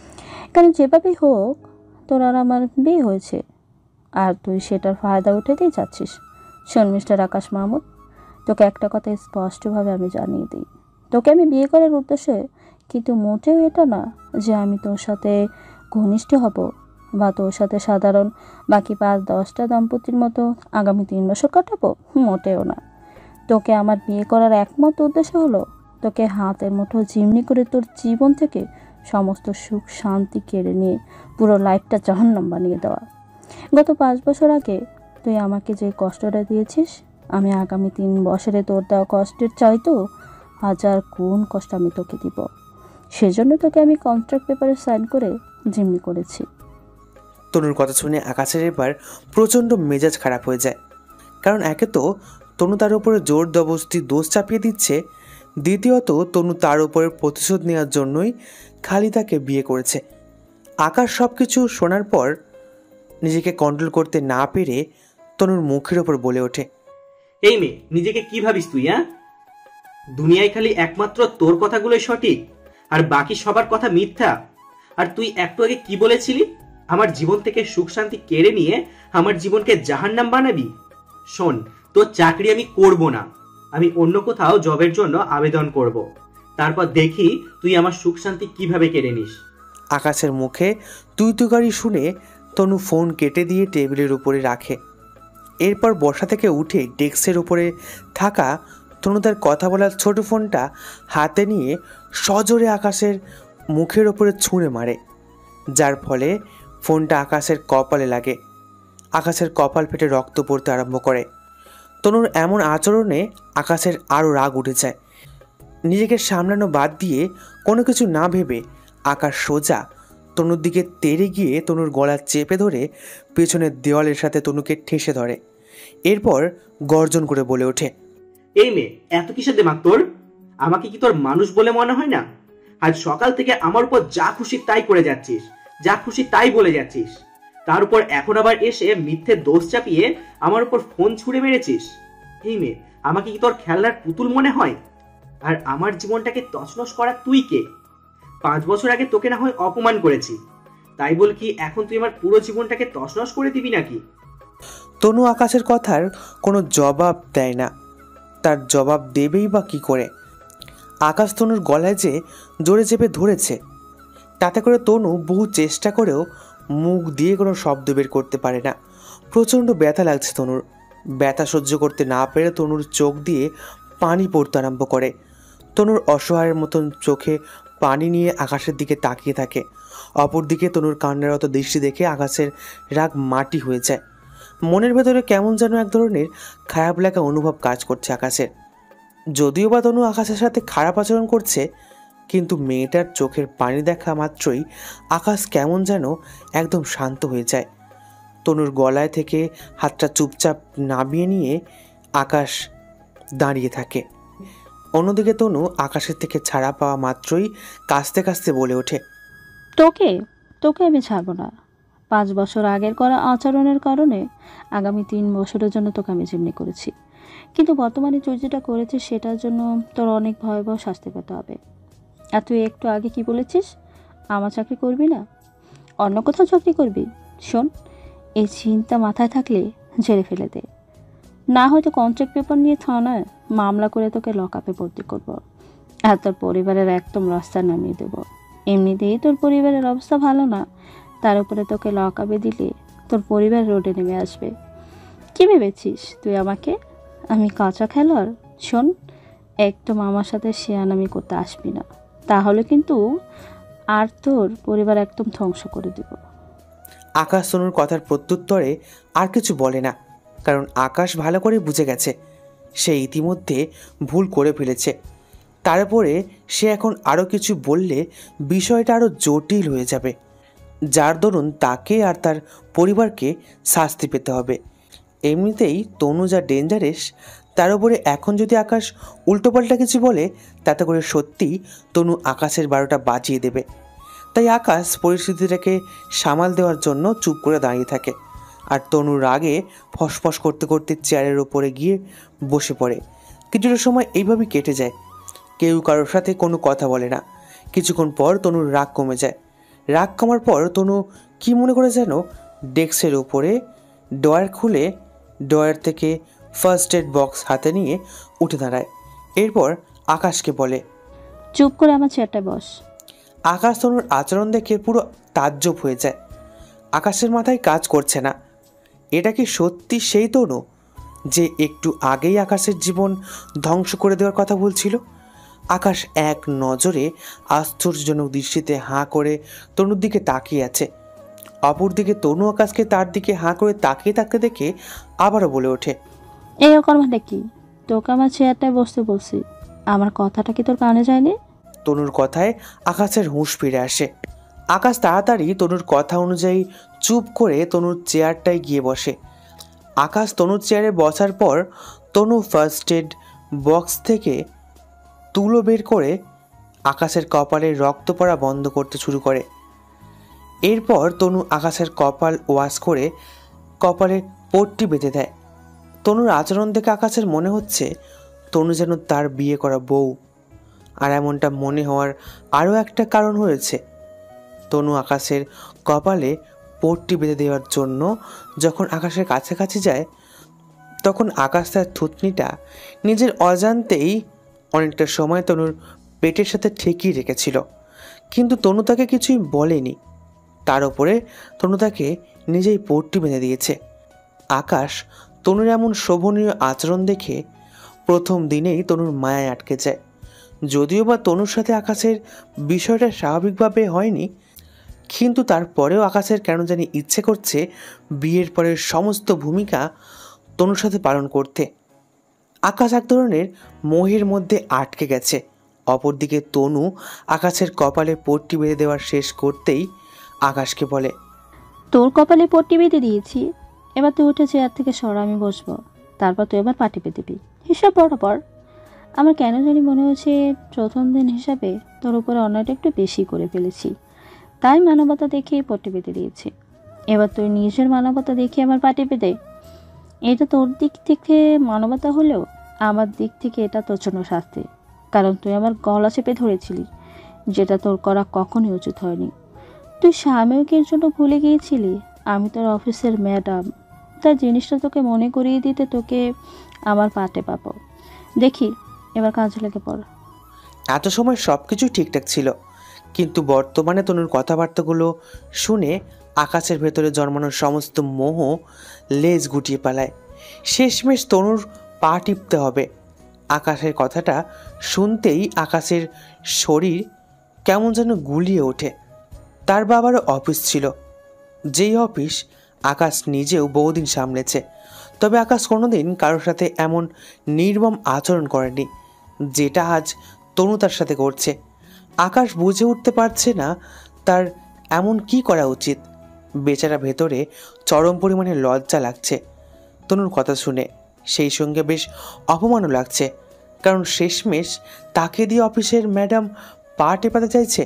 কারণ যেভাবেই হোক তোর আর আমার বিয়ে হয়েছে, আর তুই সেটার ফায়দা উঠাতেই চাচ্ছিস। শোন মিস্টার আকাশ মাহমুদ, তোকে একটা কথা স্পষ্টভাবে আমি জানিয়ে দিই, তোকে আমি বিয়ে করার উদ্দেশ্যে কিন্তু মোটেও এটা না যে আমি তোর সাথে ঘনিষ্ঠ হব বা তোর সাথে সাধারণ বাকি পাঁচ দশটা দম্পতির মতো আগামী তিন বছর কাটাবো, মোটেও না। তোকে আমার বিয়ে করার একমাত্র উদ্দেশ্য হলো তোকে হাতের মুঠো জিম্মি করে তোর জীবন থেকে সমস্ত সুখ শান্তি কেড়ে নিয়ে পুরো লাইফটা জাহান্নাম বানিয়ে দেওয়া। গত পাঁচ বছর আগে তুই আমাকে যে কষ্টটা দিয়েছিস, আমি আগামী তিন বছরে তোর দেওয়া কষ্টের চাইতেও হাজার গুণ কষ্ট আমি তোকে দিব। সেজন্য তোকে আমি কন্ট্রাক্ট পেপারে সাইন করে জিম্মি করেছি। তনুর কথা শুনে আকাশের এবার প্রচণ্ড মেজাজ খারাপ হয়ে যায়। কারণ একে তো তনু তার উপরে জোর জবরদস্তি দোষ চাপিয়ে দিচ্ছে, দ্বিতীয়ত তনু তার উপরে প্রতিশোধ নেওয়ার জন্যই খালি তাকে বিয়ে করেছে। আকাশ সব কিছু শোনার পর নিজেকে কন্ট্রোল করতে না পেরে তনুর মুখের ওপর বলে ওঠে, এই মেয়ে, নিজেকে কি ভাবিস তুই? হ্যাঁ, দুনিয়ায় খালি একমাত্র তোর কথাগুলোই সঠিক আর বাকি সবার কথা মিথ্যা। আর তুই একটু আগে কি বলেছিলি? আমার জীবন থেকে সুখ শান্তি কেড়ে নিয়ে আমার জীবনকে জাহান্নাম বানাবি? শোন, তোর চাকরি আমি করব না, আমি অন্য কোথাও জবের জন্য আবেদন করব, তারপর দেখি তুই আমার সুখ শান্তি কিভাবে কেড়ে নিস। আকাশের মুখে তুই তুকারি শুনে তনু ফোন কেটে দিয়ে টেবিলের উপরে রাখে। এরপর বসা থেকে উঠে ডেস্কের উপরে থাকা তনু তার কথা বলার ছোট ফোনটা হাতে নিয়ে সজোরে আকাশের মুখের ওপরে ছুঁড়ে মারে, যার ফলে ফোনটা আকাশের কপালে লাগে। আকাশের কপাল ফেটে রক্ত পড়তে আরম্ভ করে। তনুর এমন আচরণে আকাশের আরও রাগ উঠে যায়। নিজেকে সামলানো বাদ দিয়ে কোনো কিছু না ভেবে আকাশ সোজা তনুর দিকে তেড়ে গিয়ে তনুর গলা চেপে ধরে পেছনের দেওয়ালের সাথে তনুকে ঠেসে ধরে। এরপর গর্জন করে বলে ওঠে, এই মেয়ে, এত কিসের দিমাগ তোর? আমাকে কি তোর মানুষ বলে মনে হয় না? আজ সকাল থেকে আমার উপর যা খুশি তাই করে যাচ্ছিস, যা খুশি তাই বলে যাচ্ছিস, তার উপর এখন আবার এসে মিথ্যে দোষ চাপিয়ে আমার উপর ফোন ছুঁড়ে মেরেছিস। এই মেয়ে, আমাকে কি তোর খেলনার পুতুল মনে হয়? আর আমার জীবনটাকে তছনছ করা তুই কে? পাঁচ বছর আগে তোকে না হয় অপমান করেছি, তাই বল কি এখন তুই আমার পুরো জীবনটাকে তছনছ করে দিবি নাকি? তনু আকাশের কথার কোনো জবাব দেয় না। তার জবাব দেবেই বা কী করে? আকাশ তনুর গলায় যে জোরে চেপে ধরেছে, তাতে করে তনু বহু চেষ্টা করেও মুখ দিয়ে কোনো শব্দ বের করতে পারে না। প্রচণ্ড ব্যথা লাগছে তনুর। ব্যথা সহ্য করতে না পেরে তনুর চোখ দিয়ে পানি পড়তে আরম্ভ করে। তনুর অসহায়ের মতন চোখে পানি নিয়ে আকাশের দিকে তাকিয়ে থাকে। অপরদিকে তনুর কান্নারত দৃষ্টি দেখে আকাশের রাগ মাটি হয়ে যায়। মনের ভেতরে কেমন যেন এক ধরনের খারাপ লাগা অনুভব কাজ করছে আকাশের। যদিও বা তনু আকাশের সাথে খারাপ আচরণ করছে, কিন্তু মেয়েটার চোখের পানি দেখা মাত্রই আকাশ কেমন যেন একদম শান্ত হয়ে যায়। তনুর গলায় থেকে হাতটা চুপচাপ নামিয়ে নিয়ে আকাশ দাঁড়িয়ে থাকে। অন্যদিকে তনু আকাশের থেকে ছাড়া পাওয়া মাত্রই কাঁচতে কাঁচতে বলে ওঠে, তোকে তোকে আমি ছাড়বো না। পাঁচ বছর আগের করা আচরণের কারণে আগামী তিন বছরের জন্য তোকে আমি যেমনি করেছি, কিন্তু বর্তমানে তুই যেটা করেছিস সেটার জন্য তোর অনেক ভয়াবহ শাস্তি পেতে হবে। আর তুই একটু আগে কি বলেছিস? আমার চাকরি করবি না, অন্য কোথাও চাকরি করবি? শোন, এই চিন্তা মাথায় থাকলে ঝেড়ে ফেলে দে, না হয়তো কন্ট্রাক্ট পেপার নিয়ে থানায় মামলা করে তোকে লকআপে ভর্তি করবো আর তোর পরিবারের একদম রাস্তা নামিয়ে দেবো। এমনিতেই তোর পরিবারের অবস্থা ভালো না, তার উপরে তোকে লকআপে দিলে তোর পরিবার রোডে নেমে আসবে। কি ভেবেছিস তুই আমাকে? আমি কাঁচা খেলোয়াড়? শোন, একদম আমার সাথে শেয়ানামি করতে আসবি না, তাহলে কিন্তু আর তোর পরিবার একদম ধ্বংস করে দিব। আকাশ তনুর কথার প্রত্যুত্তরে আর কিছু বলে না, কারণ আকাশ ভালো করে বুঝে গেছে সে ইতিমধ্যে ভুল করে ফেলেছে। তারপরে সে এখন আরও কিছু বললে বিষয়টা আরও জটিল হয়ে যাবে, যার দরুন তাকে আর তার পরিবারকে শাস্তি পেতে হবে। এমনিতেই তনু যা ডেঞ্জারেস, তার উপরে এখন যদি আকাশ উল্টোপাল্টা কিছু বলে, তাতে করে সত্যিই তনু আকাশের বারোটা বাজিয়ে দেবে। তাই আকাশ পরিস্থিতিটাকে সামাল দেওয়ার জন্য চুপ করে দাঁড়িয়ে থাকে। আর তনুর রাগে ফসফস করতে করতে চেয়ারের ওপরে গিয়ে বসে পড়ে। কিছুটা সময় এইভাবেই কেটে যায়, কেউ কারোর সাথে কোনো কথা বলে না। কিছুক্ষণ পর তনুর রাগ কমে যায়। রাগ কমার পর তনু কি মনে করে যেন ডেস্কের উপরে ড্রয়ার খুলে ড্রয়ার থেকে ফার্স্ট এড বক্স হাতে নিয়ে উঠে দাঁড়ায়। এরপর আকাশকে বলে, চুপ করে আমার চেয়ারটায় বস। আকাশ তনুর আচরণ দেখে পুরো তাজ্জব হয়ে যায়। আকাশের মাথায় কাজ করছে না, এটা কি সত্যি সেই তনু যে একটু আগেই আকাশের জীবন ধ্বংস করে দেওয়ার কথা বলছিল? আকাশ এক নজরে আশ্চর্যজনক দৃষ্টিতে হাঁ করে তনুর দিকে তাকিয়ে আছে। অপরদিকে তনু আকাশকে তার দিকে হাঁ করে তাকিয়ে থাকতে দেখে আবারও বলে ওঠে, এই অকর্মাটা কি? তোকে আমার চেয়ারটায় বসতে বলছি, আমার কথাটা কি তোর কানে যায়নি? তনুর কথায় আকাশের হুঁশ ফিরে আসে। আকাশ তাড়াতাড়ি তনুর কথা অনুযায়ী চুপ করে তনুর চেয়ারটায় গিয়ে বসে। আকাশ তনুর চেয়ারে বসার পর তনু ফার্স্ট এড বক্স থেকে তুলো বের করে আকাশের কপালে রক্ত পড়া বন্ধ করতে শুরু করে। এরপর তনু আকাশের কপাল ওয়াশ করে কপালে পট্টি বেঁধে দেয়। তনুর আচরণ দেখে আকাশের মনে হচ্ছে তনু যেন তার বিয়ে করা বউ। আর এমনটা মনে হওয়ার আরও একটা কারণ হয়েছে, তনু আকাশের কপালে পট্টি বেঁধে দেওয়ার জন্য যখন আকাশের কাছাকাছি যায়, তখন আকাশ তার থুতনিটা নিজের অজান্তেই অনেকটা সময় তনুর পেটের সাথে ঠেকিয়ে রেখেছিল, কিন্তু তনু তাকে কিছুই বলেনি। তার উপরে তনু তাকে নিজেই পট্টি বেঁধে দিয়েছে। আকাশ তনুর এমন শোভনীয় আচরণ দেখে প্রথম দিনেই তনুর মায়ায় আটকে যায়। যদিও বা তনুর সাথে আকাশের বিষয়টা স্বাভাবিকভাবে হয়নি, কিন্তু তারপরেও আকাশের কেন জানি ইচ্ছে করছে বিয়ের পরের সমস্ত ভূমিকা তনুর সাথে পালন করতে। আকাশ এক ধরনের মোহের মধ্যে আটকে গেছে। অপরদিকে তনু আকাশের কপালে পট্টি বেঁধে দেওয়ার শেষ করতেই আকাশকে বলে, তোর কপালে পট্টি বেঁধে দিয়েছি, এবার তুই উঠে চেয়ার থেকে সর, আমি বসবো, তারপর তুই এবার পাটি পেতে দিবি। হিসাব বরাবর। আমার কেন জানি মনে হচ্ছে প্রথম দিন হিসাবে তোর উপরে অন্যায়টা একটু বেশি করে ফেলেছি, তাই মানবতা দেখিয়ে পট্টি পেতে দিয়েছি। এবার তুই নিজের মানবতা দেখিয়ে আমার পাটি পেতে। এটা তোর দিক থেকে মানবতা হলেও আমার দিক থেকে এটা তোর জন্য শাস্তি, কারণ তুই আমার গলা চেপে ধরেছিলি, যেটা তোর করা কখনোই উচিত হয়নি। তুই সাময়িকের জন্য ভুলে গিয়েছিলি আমি তোর অফিসের ম্যাডাম, তাই জিনিসটা তোকে মনে করিয়ে দিতে তোকে আমার পাটে পাবো। দেখি এবার কাজে লেগে পড়। এত সময় সব কিছুই ঠিকঠাক ছিল, কিন্তু বর্তমানে তনুর কথাবার্তাগুলো শুনে আকাশের ভেতরে জন্মানোর সমস্ত মোহ লেজ গুটিয়ে পালায়। শেষমেশ তনুর পা টিপতে হবে। আকাশের কথাটা শুনতেই আকাশের শরীর কেমন যেন গুলিয়ে ওঠে। তার বাবারও অফিস ছিল, যেই অফিস আকাশ নিজেও বহুদিন সামলেছে। তবে আকাশ কোনোদিন কারোর সাথে এমন নির্মম আচরণ করেনি যেটা আজ তনু তার সাথে করছে। আকাশ বুঝে উঠতে পারছে না তার এমন কি করা উচিত। বেচারা ভেতরে চরম পরিমাণে লজ্জা লাগছে তনুর কথা শুনে, সেই সঙ্গে বেশ অপমানও লাগছে, কারণ শেষমেশ তাকে দিয়ে অফিসের ম্যাডাম পা টেপাতে চাইছে।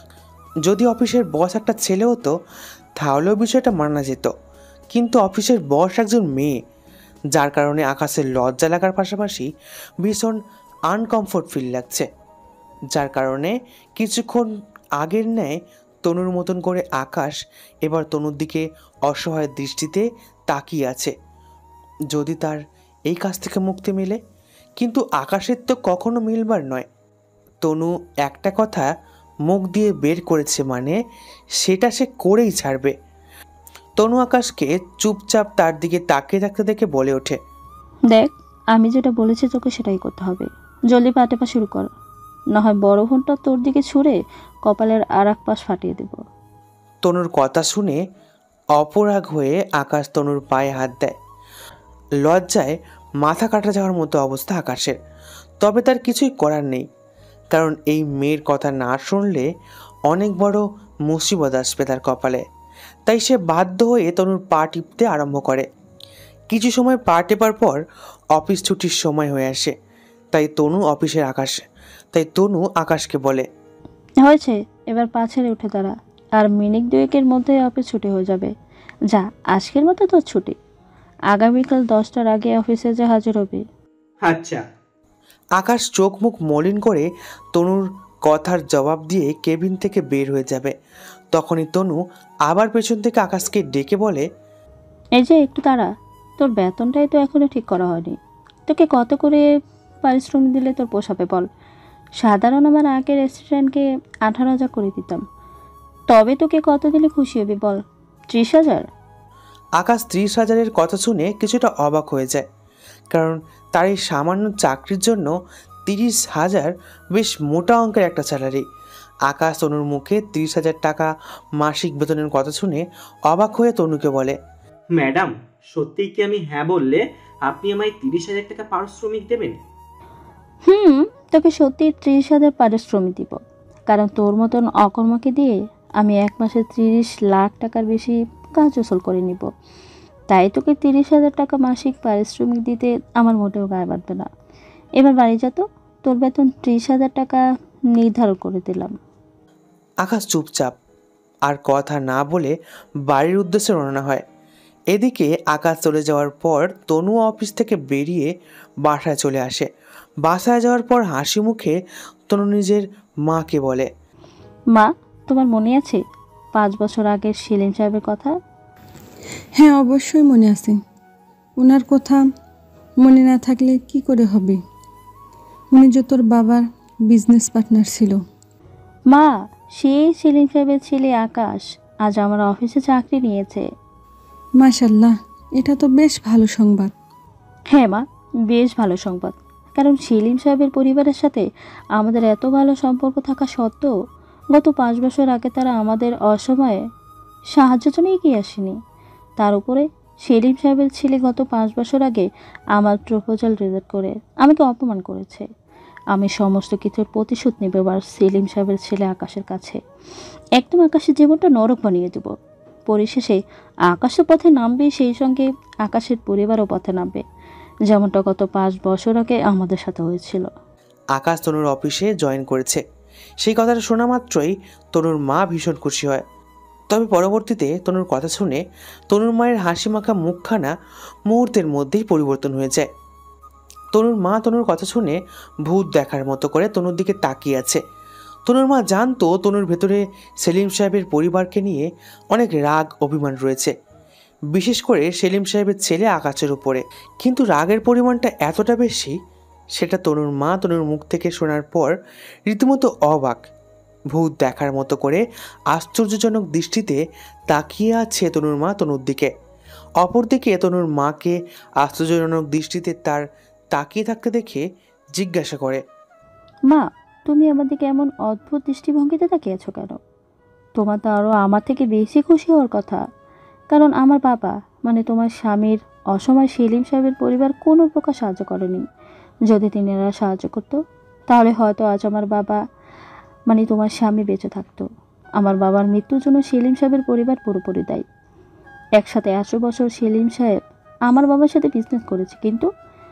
যদি অফিসের বস একটা ছেলে হতো তাহলেও বিষয়টা মানা যেত, কিন্তু অফিসের বস একজন মেয়ে, যার কারণে আকাশের লজ্জা লাগার পাশাপাশি ভীষণ আনকমফোর্ট ফিল লাগছে। যার কারণে কিছুক্ষণ আগের ন্যায় তনুর মতন করে আকাশ এবার তনুর দিকে অসহায় দৃষ্টিতে তাকিয়ে আছে, যদি তার এই কাজ থেকে মুক্তি মিলে। কিন্তু আকাশের তো কখনো মিলবার নয়। তনু একটা কথা মুখ দিয়ে বের করেছে মানে সেটা সে করেই ছাড়বে। তনু আকাশকে চুপচাপ তার দিকে তাকিয়ে থাকতে দেখে বলে ওঠে, দেখ আমি যেটা বলেছি তোকে সেটাই করতে হবে। জলদি পা টেপা শুরু কর, না হয় বড় ফোনটা তোর দিকে ছুঁড়ে কপালের আর এক পাশ ফাটিয়ে দেব। তনুর কথা শুনে অপরাগ হয়ে আকাশ তনুর পায়ে হাত দেয়। লজ্জায় মাথা কাটা যাওয়ার মতো অবস্থা আকাশের। তবে তার কিছুই করার নেই, কারণ এই মেয়ের কথা না শুনলে অনেক বড় মুসিবত আসবে তার কপালে। তাই সে বাধ্য হয়ে তনুর পা টিপতে আরম্ভ করে। কিছু সময় পা টেপার পর অফিস ছুটির সময় হয়ে আসে। তাই তনু অফিসের আকাশ তাই তনু আকাশকে বলে, হয়েছে, এবার পা ছেড়ে উঠে দাঁড়া, আর মিনিট দুয়েকের মধ্যে অফিস ছুটি হয়ে যাবে। যা, আজকের মতো তোর ছুটি। আগামীকাল দশটার আগে অফিসে যা হাজির হবি। আচ্ছা। আকাশ চোখ মুখ মলিন করে তনুর কথার জবাব দিয়ে কেবিন থেকে বের হয়ে যাবে। তখনই তনু আবার পেছন থেকে আকাশকে ডেকে বলে, এই যে একটু দাঁড়া, তোর বেতনটাই তো এখনো ঠিক করা হয়নি। তোকে কত করে পারিশ্রমিক দিলে তোর পোষাবে বল? সাধারণ আমার আগের রেস্টুরেন্টকে আঠারো হাজার করে দিতাম, তবে তোকে কত দিলে খুশি হবি বল? ত্রিশ হাজার? আকাশ ত্রিশ হাজারের কথা শুনে কিছুটা অবাক হয়ে যায়, কারণ তার এই সামান্য চাকরির জন্য তিরিশ হাজার বেশ মোটা অঙ্কের একটা স্যালারি। আকাশ তনুর মুখে তিরিশ হাজার টাকা মাসিক বেতনের কথা শুনে অবাক হয়ে তনুকে বলে, ম্যাডাম, সত্যিই কি আমি হ্যাঁ বললে আপনি আমায় তিরিশ হাজার টাকা পারিশ্রমিক দেবেন? হুম, তোকে সত্যি ত্রিশ হাজার পারিশ্রমিক দিব, কারণ তোর মতন অকর্মাকে দিয়ে আমি এক মাসে ত্রিশ লাখ টাকার বেশি কাজ উসুল করে নিব। তাই তোকে তিরিশ হাজার টাকা মাসিক পারিশ্রমিক দিতে আমার মোটেও গায়ে বাঁধবে না। এবার বাড়ি যা তো, তোর বেতন ত্রিশ হাজার টাকা নির্ধারণ করে দিলাম। আকাশ চুপচাপ আর কথা না বলে বাড়ির উদ্দেশ্যে রওনা হয়। এদিকে আকাশ চলে যাওয়ার পর তনু অফিস থেকে বেরিয়ে বাসায় চলে আসে। বাসায় যাওয়ার পর হাসি মুখে তনু নিজের মাকে বলে, মা, তোমার মনে আছে পাঁচ বছর আগের সেলিম সাহেবের কথা? হ্যাঁ, অবশ্যই মনে আছে। ওনার কথা মনে না থাকলে কি করে হবে? উনি যে তোর বাবার বিজনেস পার্টনার ছিল। মা, সেই সেলিম সাহেবের ছেলে আকাশ আজ আমার অফিসে চাকরি নিয়েছে। মাশাল্লাহ, এটা তো বেশ ভালো সংবাদ। হ্যাঁ মা, বেশ ভালো সংবাদ। কারণ সেলিম সাহেবের পরিবারের সাথে আমাদের এত ভালো সম্পর্ক থাকা সত্ত্বেও গত পাঁচ বছর আগে তারা আমাদের অসময়ে সাহায্যের জন্য এগিয়ে আসেনি। তার উপরে সেলিম সাহেবের ছেলে গত পাঁচ বছর আগে আমার প্রপোজাল রিজেক্ট করে আমাকে অপমান করেছে। আমি সমস্ত কিছুর প্রতিশোধ নেব এবার সেলিম সাহেবের ছেলে আকাশের কাছে। একদম আকাশের জীবনটা নরক বানিয়ে দেব। পরিশেষে আকাশের পথে নামবে, সেই সঙ্গে আকাশের পরিবারও পথে নামবে, যেমনটা গত পাঁচ বছর আগে আমাদের সাথে হয়েছিল। আকাশ তনুর অফিসে জয়েন করেছে। সেই কথাটা শোনা মাত্রই তনুর মা ভীষণ খুশি হয়। তবে পরবর্তীতে তনুর কথা শুনে তনুর মায়ের হাসি মাখা মুখখানা মুহূর্তের মধ্যেই পরিবর্তন হয়ে যায়। তনুর মা তনুর কথা শুনে ভূত দেখার মতো করে তনুর দিকে তাকিয়ে আছে। তনুর মা জানতো তনুর ভেতরে সেলিম সাহেবের পরিবারকে নিয়ে অনেক রাগ অভিমান রয়েছে। বিশেষ করে সেলিম সাহেবের ছেলে আকাশের উপরে। কিন্তু রাগের পরিমাণটা এতটা বেশি, সেটা তনুর মা তনুর মুখ থেকে শোনার পর রীতিমতো অবাক, ভূত দেখার মতো করে আশ্চর্যজনক দৃষ্টিতে তাকিয়ে আছে তনুর মা তনুর দিকে। অপরদিকে তনুর মাকে আশ্চর্যজনক দৃষ্টিতে তার তাকিয়ে থাকতে দেখে জিজ্ঞাসা করে, মা, তুমি আমার দিকে এমন অদ্ভুত দৃষ্টিভঙ্গিতে তাকিয়েছো কেন? তোমার তো আরও আমার থেকে বেশি খুশি হওয়ার কথা, কারণ আমার বাবা মানে তোমার স্বামীর অসময় সেলিম সাহেবের পরিবার কোনো প্রকার সাহায্য করেনি। যদি তিনারা সাহায্য করতো তাহলে হয়তো আজ আমার বাবা মানে তোমার স্বামী বেঁচে থাকতো। আমার বাবার মৃত্যুর জন্য সেলিম সাহেবের পরিবার পুরোপুরি দায়ী। একসাথে একশো বছর সেলিম সাহেব আমার বাবার সাথে বিজনেস করেছে, কিন্তু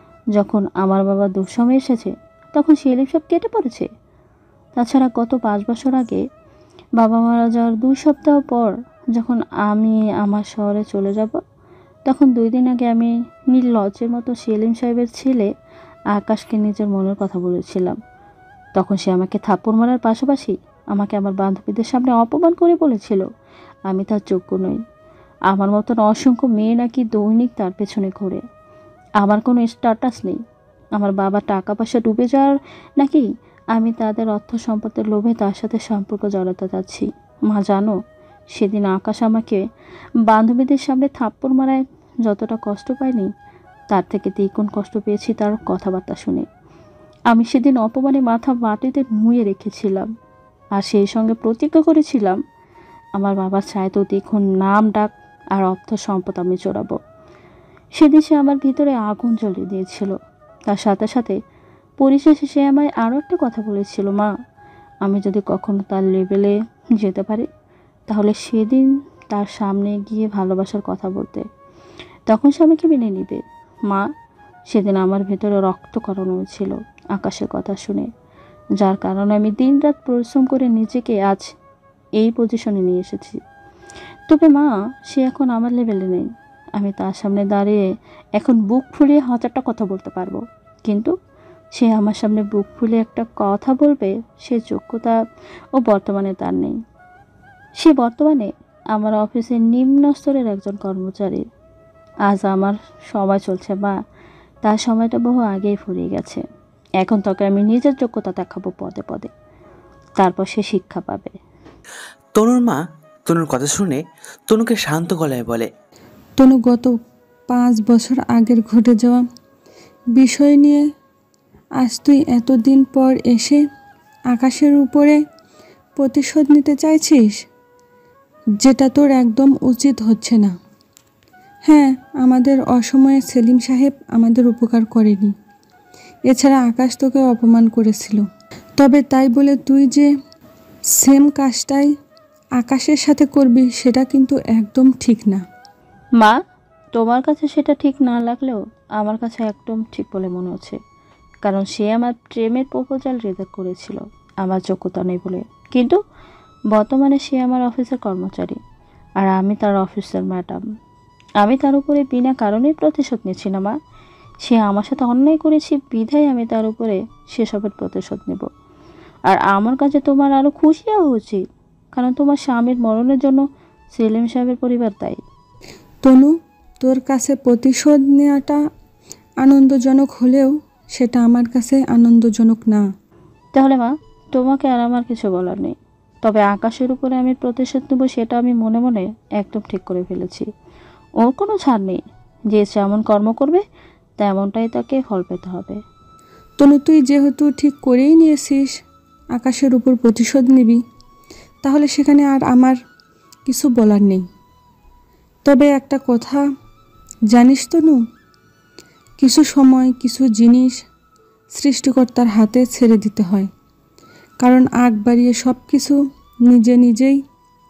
যখন আমার বাবার দুঃসময় এসেছে তখন সেলিম সাহেব কেটে পড়েছে। তাছাড়া গত পাঁচ বছর আগে বাবা মারা যাওয়ার দুই সপ্তাহ পর যখন আমি আমার শহরে চলে যাব, তখন দুই দিন আগে আমি নির্লজ্জের মতো সেলিম সাহেবের ছেলে আকাশকে নিজের মনের কথা বলেছিলাম। তখন সে আমাকে থাপ্পড় মারার পাশাপাশি আমাকে আমার বান্ধবীদের সামনে অপমান করে বলেছিল আমি তার যোগ্য নই। আমার মতন অসংখ্য মেয়ে নাকি দৈনিক তার পেছনে ঘোরে। আমার কোনো স্ট্যাটাস নেই। আমার বাবা টাকা পয়সা ডুবে যাওয়ার নাকি আমি তাদের অর্থ সম্পদের লোভে তার সাথে সম্পর্ক জড়াতে যাচ্ছি। মা জানো, সেদিন আকাশ আমাকে বান্ধবীদের সামনে থাপ্পড় মারায় যতটা কষ্ট পাইনি, তার থেকে দ্বিগুণ কষ্ট পেয়েছি তার কথাবার্তা শুনে। আমি সেদিন অপমানে মাথা মাটিতে নুয়ে রেখেছিলাম, আর সেই সঙ্গে প্রতিজ্ঞা করেছিলাম আমার বাবা চাইতো দ্বিগুণ নাম ডাক আর অর্থ সম্পদ আমি চড়াবো। সেদিন সে আমার ভিতরে আগুন জ্বলিয়ে দিয়েছিল। তার সাথে সাথে পরিশেষে সে আমায় আরও একটা কথা বলেছিল, মা, আমি যদি কখনো তার লেভেলে যেতে পারি তাহলে সেদিন তার সামনে গিয়ে ভালোবাসার কথা বলতে, তখন সে আমাকে মেনে নিবে। মা, সেদিন আমার ভেতরে রক্তকরণ হয়েছিল আকাশের কথা শুনে, যার কারণে আমি দিনরাত পরিশ্রম করে নিজেকে আজ এই পজিশনে নিয়ে এসেছি। তবে মা, সে এখন আমার লেভেলে নেই। আমি তার সামনে দাঁড়িয়ে এখন বুক ফুলিয়ে হাজারটা কথা বলতে পারবো, কিন্তু সে আমার সামনে বুক ফুলে একটা কথা বলবে সে যোগ্যতা ও বর্তমানে তার নেই। সে বর্তমানে আমার অফিসের নিম্ন স্তরের একজন কর্মচারী। আজ আমার সময় চলছে মা, তার সময়টা বহু আগেই ফুরিয়ে গেছে। এখন তোকে আমি নিজের যোগ্যতা দেখাবো পদে পদে, তারপর সে শিক্ষা পাবে। তনুর মা তনুর কথা শুনে তনুকে শান্ত গলায় বলে, তনু, গত পাঁচ বছর আগের ঘটে যাওয়া বিষয় নিয়ে আজ তুই এতদিন পর এসে আকাশের উপরে প্রতিশোধ নিতে চাইছিস, যেটা তোর একদম উচিত হচ্ছে না। হ্যাঁ, আমাদের অসময়ে সেলিম সাহেব আমাদের উপকার করেনি, এছাড়া আকাশ তোকে অপমান করেছিল। তবে তাই বলে তুই যে সেম কাজটাই আকাশের সাথে করবি সেটা কিন্তু একদম ঠিক না। মা, তোমার কাছে সেটা ঠিক না লাগলেও আমার কাছে একদম ঠিক বলে মনে হচ্ছে, কারণ সে আমার প্রেমের প্রপোজাল রিজেক্ট করেছিল আমার যোগ্যতা নেই বলে। কিন্তু বর্তমানে সে আমার অফিসের কর্মচারী আর আমি তার অফিসের ম্যাডাম। আমি তার উপরে বিনা কারণেই প্রতিশোধ নিচ্ছি না মা। সে আমার সাথে অন্যায় করেছে বিধায় আমি তার উপরে সেসবের প্রতিশোধ নেব। আর আমার কাছে তোমার আরও খুশি হওয়া উচিত, কারণ তোমার স্বামীর মরণের জন্য সেলিম সাহেবের পরিবার দায়ী। তনু, তোর কাছে প্রতিশোধ নেওয়াটা আনন্দজনক হলেও সেটা আমার কাছে আনন্দজনক না। তাহলে মা, তোমাকে আর আমার কিছু বলার নেই। তবে আকাশের উপরে আমি প্রতিশোধ নেব সেটা আমি মনে মনে একদম ঠিক করে ফেলেছি। ওর কোনো ছাড় নেই, যে যেমন কর্ম করবে তেমনটাই তাকে ফল পেতে হবে। তনু, তুই যেহেতু ঠিক করেই নিয়েছিস আকাশের উপর প্রতিশোধ নিবি, তাহলে সেখানে আর আমার কিছু বলার নেই। তবে একটা কথা জানিস তনু, কিছু সময় কিছু জিনিস সৃষ্টিকর্তার হাতে ছেড়ে দিতে হয়, কারণ আগ বাড়িয়ে সব কিছু নিজে নিজেই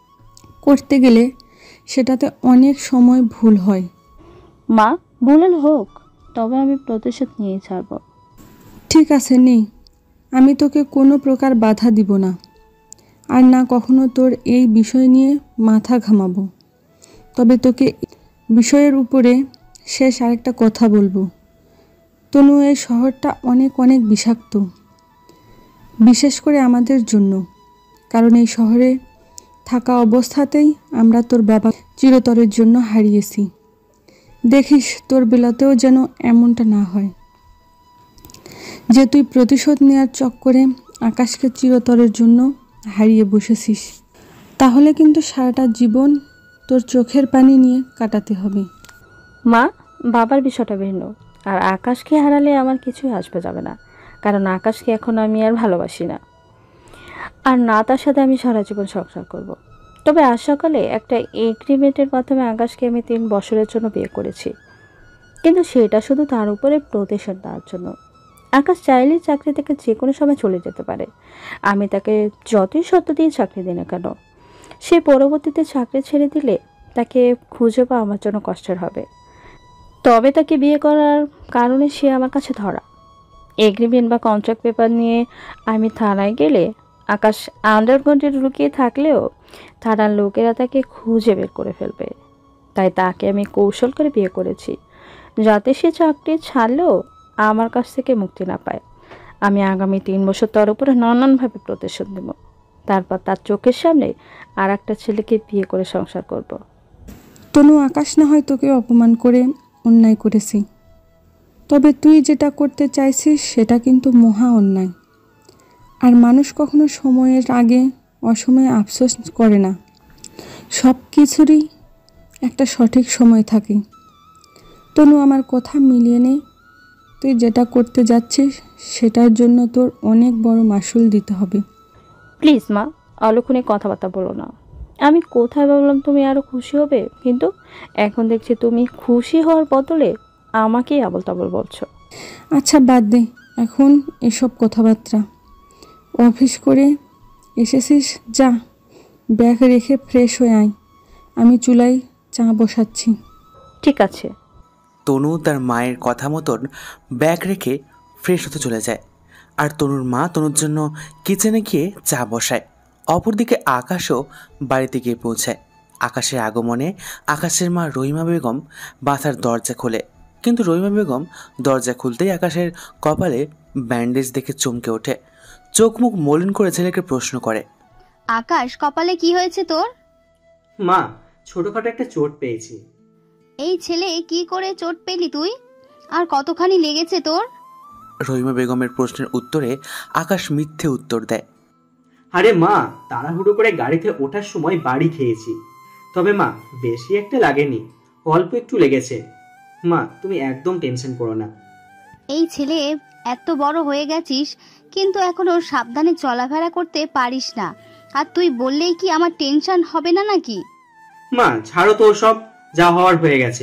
করতে গেলে সেটাতে অনেক সময় ভুল হয়। মা, ভুলের হোক, তবে আমি প্রতিশোধ নিয়ে ছাড়ব। ঠিক আছে, নেই, আমি তোকে কোনো প্রকার বাধা দিব না, আর না কখনো তোর এই বিষয় নিয়ে মাথা ঘামাবো। তবে তোকে বিষয়ের উপরে শেষ আরেকটা কথা বলবো। তনু, এই শহরটা অনেক অনেক বিষাক্ত, বিশেষ করে আমাদের জন্য, কারণ এই শহরে থাকা অবস্থাতেই আমরা তোর বাবা চিরতরের জন্য হারিয়েছি। দেখিস তোর বেলাতেও যেন এমনটা না হয় যে তুই প্রতিশোধ নেওয়ার চক্করে আকাশকে চিরতরের জন্য হারিয়ে বসেছিস। তাহলে কিন্তু সারাটা জীবন তোর চোখের পানি নিয়ে কাটাতে হবে। মা, বাবার বিষয়টা ভিন্ন। আর আকাশকে হারালে আমার কিছুই আসবে যাবে না, কারণ আকাশকে এখন আমি আর ভালোবাসি না, আর না তার সাথে আমি সারা জীবন সংসার করব। তবে আজ সকালে একটা এগ্রিমেন্টের মাধ্যমে আকাশকে আমি তিন বছরের জন্য বিয়ে করেছি, কিন্তু সেটা শুধু তার উপরে প্রতিশোধ দেওয়ার জন্য। আকাশ চাইলেই চাকরি থেকে যে কোনো সময় চলে যেতে পারে। আমি তাকে যতই সত্য দিয়ে চাকরি দিই না কেন, সে পরবর্তীতে চাকরি ছেড়ে দিলে তাকে খুঁজে পাওয়া আমার জন্য কষ্টের হবে। তবে তাকে বিয়ে করার কারণে সে আমার কাছে ধরা। এগ্রিমেন্ট বা কন্ট্রাক্ট পেপার নিয়ে আমি থানায় গেলে আকাশ আন্ডারগ্রাউন্ডে লুকিয়ে থাকলেও থানার লোকেরা তাকে খুঁজে বের করে ফেলবে। তাই তাকে আমি কৌশল করে বিয়ে করেছি, যাতে সে চাকরি ছাড়লেও আমার কাছ থেকে মুক্তি না পায়। আমি আগামী তিন বছর তার উপরে নানানভাবে প্রতিশোধ নেব, তারপর তার চোখের সামনে আর একটা ছেলেকে বিয়ে করে সংসার করব। তনু, আকাশ না হয় তোকে অপমান করে অন্যায় করেছি, তবে তুই যেটা করতে চাইছিস সেটা কিন্তু মহা অন্যায়। আর মানুষ কখনো সময়ের আগে অসময়ে আফসোস করে না, সব কিছুরই একটা সঠিক সময় থাকে। তনু, আমার কথা মিলিয়ে নে। তুই যেটা করতে যাচ্ছিস সেটার জন্য তোর অনেক বড় মাসুল দিতে হবে। প্লিজ মা, অলক্ষণে কথাবার্তা বলো না। আমি কোথায় ভাবলাম তুমি আরও খুশি হবে, কিন্তু এখন দেখছি তুমি খুশি হওয়ার বদলে আমাকেই আবল তাবল বলছো। আচ্ছা বাদ দে এখন এসব কথাবার্তা। অফিস করে এসেছিস, যা ব্যাগ রেখে ফ্রেশ হয়ে আয়, আমি চুলায় চা বসাচ্ছি। ঠিক আছে। তনু তার মায়ের কথা মতন ব্যাগ রেখে ফ্রেশ হতে চলে যায়, আর তনুর মা তনুর জন্য কিচেনে গিয়ে চা বসায়। অপরদিকে আকাশও বাড়িতে গিয়ে পৌঁছায়। আকাশের আগমনে আকাশের মা রহিমা বেগম বাসার দরজা খোলে, কিন্তু রহিমা বেগম দরজা খুলতেই আকাশের কপালে ব্যান্ডেজ দেখে চমকে ওঠে। চোখ মুখ মলিন করে ছেলেকে প্রশ্ন করে, আকাশ, কপালে কি হয়েছে তোর? মা, ছোটখাটো একটা চোট পেয়েছি। এই ছেলে কি করে চোট পেলি তুই? আর কতখানি লেগেছে তোর? রহিমা বেগমের প্রশ্নের উত্তরে আকাশ মিথ্যে উত্তর দেয়, আরে মা, তাড়াহুড়ো করে গাড়িতে ওঠার সময় বাড়ি খেয়েছি। তবে মা, বেশি একটা লাগেনি, অল্প একটু লেগেছে। মা, তুমি একদম টেনশন করো না। এই ছেলে এত বড় হয়ে গেছিস, কিন্তু এখনো সাবধানে চলাফেরা করতে পারিস না, আর তুই বললেই কি আমার টেনশন হবে না নাকি? মা, ছাড়ো তো সব, যা হওয়ার হয়ে গেছে।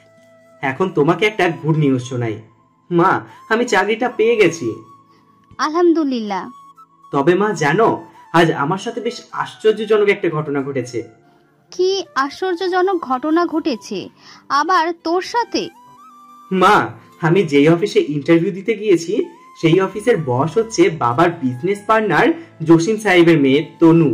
এখন তোমাকে একটা গুড নিউজ শোনাই। মা, আমি চাকরিটা পেয়ে গেছি। আলহামদুলিল্লাহ। তবে মা জানো, আজ আমার সাথে বেশ আশ্চর্যজনক একটা ঘটনা ঘটেছে। কি আশ্চর্যজনক ঘটনা ঘটেছে আবার তোর সাথে? মা, আমি যেই অফিসে ইন্টারভিউ দিতে গিয়েছি সেই অফিসের বস হচ্ছে বাবার বিজনেস পার্টনার জসিম সাহেবের মেয়ে তনু।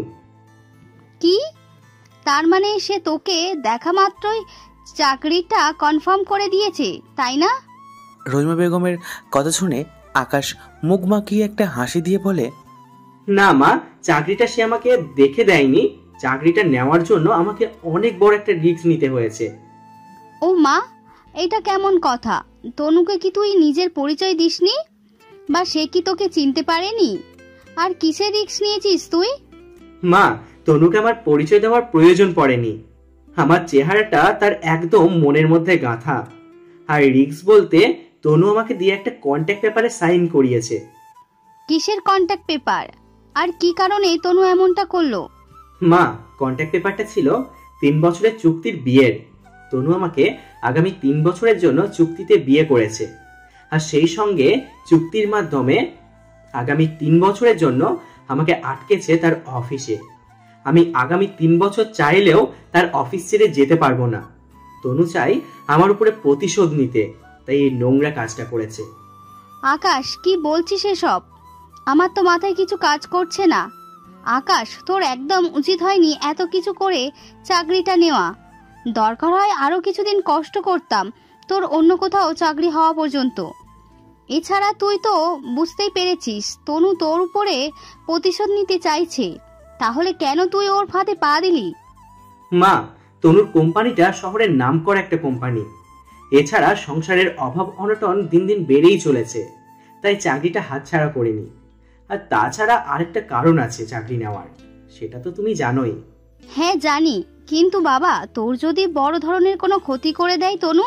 কি? তার মানে সে তোকে দেখা মাত্রই চাকরিটা কনফার্ম করে দিয়েছে, তাই না? রহিমা বেগমের কথা শুনে আকাশ মুখ মাখিয়ে একটা হাসি দিয়ে বলে, না মা, চাকরিটা সে আমাকে দেখে দেয়নি। চাকরিটা নেওয়ার জন্য আমাকে অনেক বড় একটা রিস্ক নিতে হয়েছে। ও মা, এটা কেমন কথা? তনুকে কি তুই নিজের পরিচয় দিসনি, বা সে কি তোকে চিনতে পারেনি? আর কিসের রিস্ক নিয়েছিস তুই? মা, তনুকে আমার পরিচয় দেওয়ার প্রয়োজন পড়েনি। আমার চেহারাটা তার একদম মনের মধ্যে গাঁথা। আর রিস্ক বলতে তনু আমাকে দিয়ে একটা কন্ট্যাক্ট পেপারে সাইন করিয়েছে। কিসের কন্ট্যাক্ট পেপার? আর কি কারণে তনু এমনটা করলো? মা, কন্ট্যাক্ট পেপারটা ছিল তিন বছরের চুক্তির বিয়ের। তনু আমাকে আগামী তিন বছরের জন্য চুক্তিতে বিয়ে করেছে, আর সেই সঙ্গে চুক্তির মাধ্যমে আগামী তিন বছরের জন্য আমাকে আটকেছে তার অফিসে। আমি আগামী তিন বছর চাইলেও তার অফিস ছেড়ে যেতে পারবো না। তনু চাই আমার উপরে প্রতিশোধ নিতে, তাই এই নোংরা কাজটা করেছে। আকাশ, কি বলছিস এসব? আমার তো মাথায় কিছু কাজ করছে না। আকাশ, তোর একদম উচিত হয়নি এত কিছু করে চাকরিটা নেওয়া। দরকার হয় আরো কিছুদিন কষ্ট করতাম, তোর অন্য কোথাও চাকরি হওয়া পর্যন্ত। এছাড়া তুই তো বুঝতেই পেরেছিস তনু তোর উপরে প্রতিশোধ নিতে চাইছে, তাহলে কেন তুই ওর ফাঁদে পা দিলি? মা, তনুর কোম্পানিটা শহরের নামকরা একটা কোম্পানি। এছাড়া সংসারের অভাব অনটন দিন দিন বেড়েই চলেছে, তাই চাকরিটা হাতছাড়া করিনি। আর তাছাড়া আরেকটা কারণ আছে চাকরি নেওয়ার, সেটা তো তুমি জানোই। হ্যাঁ জানি, কিন্তু বাবা তোর যদি বড় ধরনের কোনো ক্ষতি করে দেয় তনু?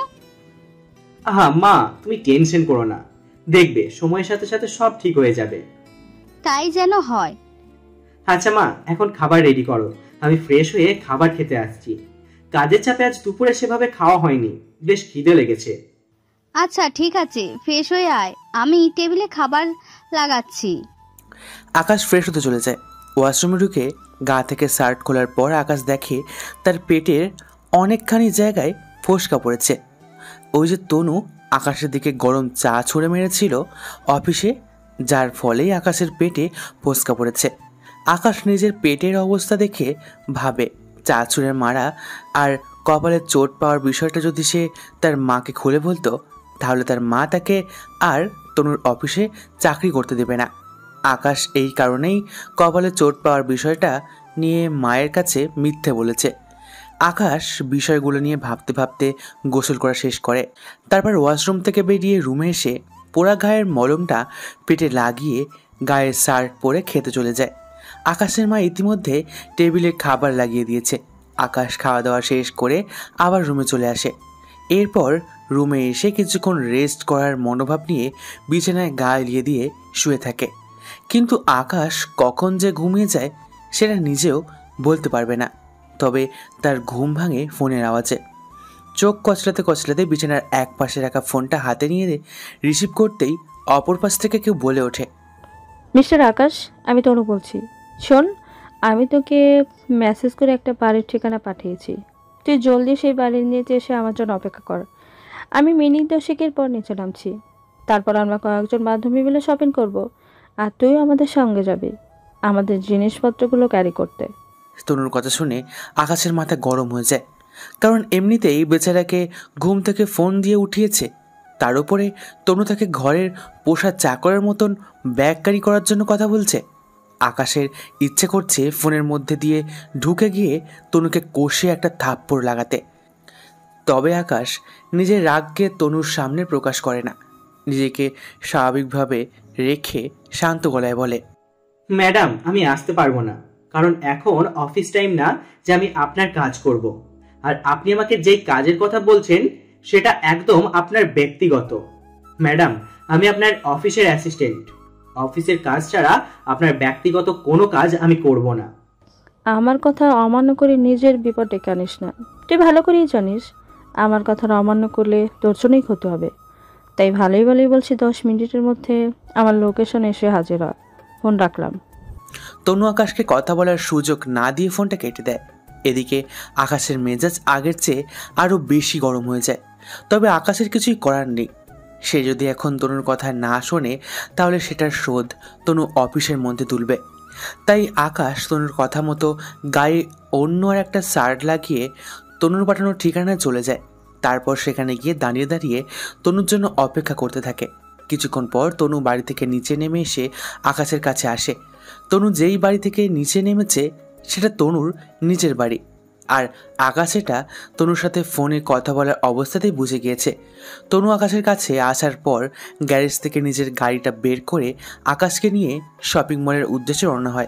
আহা মা, তুমি টেনশন করো না, দেখবে সময়ের সাথে সাথে সব ঠিক হয়ে যাবে। তাই যেন হয়। আচ্ছা মা, এখন খাবার রেডি করো, আমি ফ্রেশ হয়ে খাবার খেতে আসছি। কাজের চাপে আজ দুপুরে সেভাবে খাওয়া হয়নি, বেশ খিদে লেগেছে। আচ্ছা ঠিক আছে, ফ্রেশ হয়ে আয়, আমি টেবিলে খাবার লাগাচ্ছি। আকাশ ফ্রেশ হতে চলে যায়। ওয়াশরুমে ঢুকে গা থেকে শার্ট খোলার পর আকাশ দেখে তার পেটের অনেকখানি জায়গায় ফোসকা পড়েছে। ওই যে তনু আকাশের দিকে গরম চা ছুঁড়ে মেরেছিল অফিসে, যার ফলেই আকাশের পেটে ফোসকা পড়েছে। আকাশ নিজের পেটের অবস্থা দেখে ভাবে, চা ছুঁড়ে মারা আর কপালে চোট পাওয়ার বিষয়টা যদি সে তার মাকে খুলে বলতো, তাহলে তার মা তাকে আর তনুর অফিসে চাকরি করতে দেবে না। আকাশ এই কারণেই কপালে চোট পাওয়ার বিষয়টা নিয়ে মায়ের কাছে মিথ্যে বলেছে। আকাশ বিষয়গুলো নিয়ে ভাবতে ভাবতে গোসল করা শেষ করে। তারপর ওয়াশরুম থেকে বেরিয়ে রুমে এসে পোড়া গায়ের মলমটা পেটে লাগিয়ে গায়ের শার্ট পরে খেতে চলে যায়। আকাশের মা ইতিমধ্যে টেবিলে খাবার লাগিয়ে দিয়েছে। আকাশ খাওয়া দাওয়া শেষ করে আবার রুমে চলে আসে। এরপর রুমে এসে কিছুক্ষণ রেস্ট করার মনোভাব নিয়ে বিছানায় গা এলিয়ে দিয়ে শুয়ে থাকে। কিন্তু আকাশ কখন যে ঘুমিয়ে যায় সেটা নিজেও বলতে পারবে না। তবে তার ঘুম ভাঙে ফোনের আওয়াজে। চোখ কচলাতে কচলাতে বিছানার এক পাশে রাখা ফোনটা হাতে নিয়ে রিসিভ করতেই অপর পাশ থেকে কেউ বলে ওঠে, মিস্টার আকাশ, আমি তনু বলছি। শোন, আমি তোকে মেসেজ করে একটা বাড়ির ঠিকানা পাঠিয়েছি। তুই জলদি সেই বাড়ির নিচে এসে আমার জন্য অপেক্ষা কর। আমি মিনিট দশেকের পর নিচে নামছি। তারপর আমরা কয়েকজন বান্ধবী মিলে শপিং করব, আর তুইও আমাদের সঙ্গে যাবি আমাদের জিনিসপত্রগুলো ক্যারি করতে। তনুর কথা শুনে আকাশের মাথা গরম হয়ে যায়, কারণ এমনিতেই বেচারাকে ঘুম থেকে ফোন দিয়ে উঠিয়েছে, তার উপরে তনু তাকে ঘরের পোষা চাকরের মতন ব্যাগ ক্যারি করার জন্য কথা বলছে। আকাশের ইচ্ছে করছে ফোনের মধ্যে দিয়ে ঢুকে গিয়ে তনুকে কষে একটা থাপ্পড় লাগাতে। তবে আকাশ নিজের রাগকে তনুর সামনে প্রকাশ করে না, নিজেকে স্বাভাবিকভাবে রেখে শান্ত গলায় বলে, ম্যাডাম, আমি আসতে পারবো না, কারণ এখন অফিস টাইম না যে আমি আপনার কাজ করব। আর আপনি আমাকে যেই কাজের কথা বলছেন সেটা একদম আপনার ব্যক্তিগত। ম্যাডাম, আমি আপনার অফিসের অ্যাসিস্ট্যান্ট, অফিসের কাজ ছাড়া আপনার ব্যক্তিগত কোনো কাজ আমি করব না। আমার কথা অমান্য করে নিজের বিপদ ডেকে আনিস না। তুই ভালো করেই জানিস আমার কথা অমান্য করলে তোর জন্যই ক্ষতি হবে। তাই ভালোই ভালোই বলছি, দশ মিনিটের মধ্যে আমার লোকেশন এসে হাজির হয়। ফোন রাখলাম। তনু আকাশকে কথা বলার সুযোগ না দিয়ে ফোনটা কেটে দেয়। এদিকে আকাশের মেজাজ আগের চেয়ে আরও বেশি গরম হয়ে যায়। তবে আকাশের কিছুই করার নেই। সে যদি এখন তনুর কথা না শোনে তাহলে সেটার শোধ তনু অফিসের মধ্যে তুলবে। তাই আকাশ তনুর কথা মতো গায়ে অন্য আর একটা শার্ট লাগিয়ে তনুর পাঠানোর ঠিকানায় চলে যায়। তারপর সেখানে গিয়ে দাঁড়িয়ে দাঁড়িয়ে তনুর জন্য অপেক্ষা করতে থাকে। কিছুক্ষণ পর তনু বাড়ি থেকে নিচে নেমে এসে আকাশের কাছে আসে। তনু যেই বাড়ি থেকে নিচে নেমেছে সেটা তনুর নিজের বাড়ি, আর আকাশ এটা তনুর সাথে ফোনে কথা বলার অবস্থাতেই বুঝে গিয়েছে। তনু আকাশের কাছে আসার পর গ্যারেজ থেকে নিজের গাড়িটা বের করে আকাশকে নিয়ে শপিং মলের উদ্দেশ্যে রওনা হয়।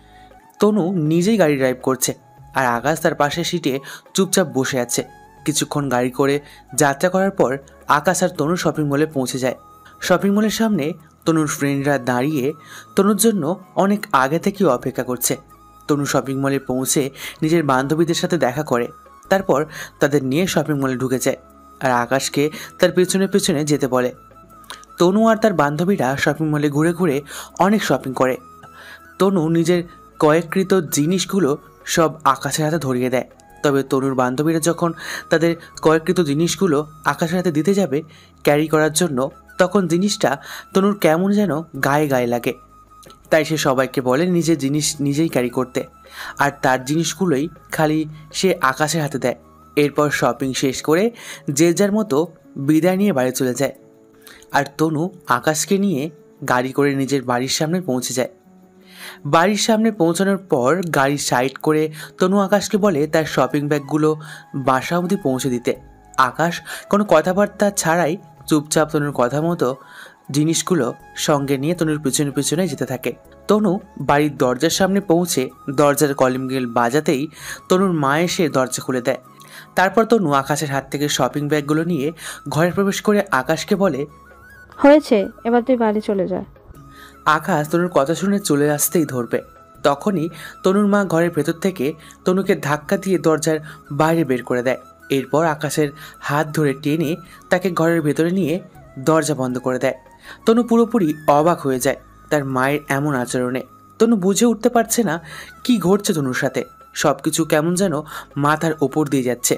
তনু নিজেই গাড়ি ড্রাইভ করছে, আর আকাশ তার পাশে সিটে চুপচাপ বসে আছে। কিছুক্ষণ গাড়ি করে যাত্রা করার পর আকাশ আর তনু শপিং মলে পৌঁছে যায়। শপিং মলের সামনে তনুর ফ্রেন্ডরা দাঁড়িয়ে তনুর জন্য অনেক আগে থেকেই অপেক্ষা করছে। তনু শপিং মলে পৌঁছে নিজের বান্ধবীদের সাথে দেখা করে, তারপর তাদের নিয়ে শপিং মলে ঢুকে যায় আর আকাশকে তার পেছনে পেছনে যেতে বলে। তনু আর তার বান্ধবীরা শপিং মলে ঘুরে ঘুরে অনেক শপিং করে। তনু নিজের ক্রয়কৃত জিনিসগুলো সব আকাশের হাতে ধরিয়ে দেয়। তবে তনুর বান্ধবীরা যখন তাদের ক্রয়কৃত জিনিসগুলো আকাশের হাতে দিতে যাবে ক্যারি করার জন্য, তখন জিনিসটা তনুর কেমন যেন গায়ে গায়ে লাগে। তাই সে সবাইকে বলে নিজের জিনিস নিজেই ক্যারি করতে, আর তার জিনিসগুলোই খালি সে আকাশের হাতে দেয়। এরপর শপিং শেষ করে যে যার মতো বিদায় নিয়ে বাড়ি চলে যায়, আর তনু আকাশকে নিয়ে গাড়ি করে নিজের বাড়ির সামনে পৌঁছে যায়। বাড়ির সামনে পৌঁছানোর পর গাড়ি সাইড করে তনু আকাশকে বলে তার শপিং ব্যাগগুলো বাসা অবধি পৌঁছে দিতে। আকাশ কোনো কথাবার্তা ছাড়াই চুপচাপ তনুর কথা মতো জিনিসগুলো সঙ্গে নিয়ে তনুর পিছনে পিছনে যেতে থাকে। তনু বাড়ির দরজার সামনে পৌঁছে দরজার কলিং বেল বাজাতেই তনুর মা এসে দরজা খুলে দেয়। তারপর তনু আকাশের হাত থেকে শপিং ব্যাগগুলো নিয়ে ঘরে প্রবেশ করে আকাশকে বলে, হয়েছে, এবার তুই বাড়ি চলে যা। আকাশ তনুর কথা শুনে চলে আসতেই ধরবে, তখনই তনুর মা ঘরের ভেতর থেকে তনুকে ধাক্কা দিয়ে দরজার বাইরে বের করে দেয়। এরপর আকাশের হাত ধরে টেনে তাকে ঘরের ভেতরে নিয়ে দরজা বন্ধ করে দেয়। তনু পুরোপুরি অবাক হয়ে যায় তার মায়ের এমন আচরণে। তনু বুঝে উঠতে পারছে না কি ঘটছে তনুর সাথে। সব কিছু কেমন যেন মাথার ওপর দিয়ে যাচ্ছে।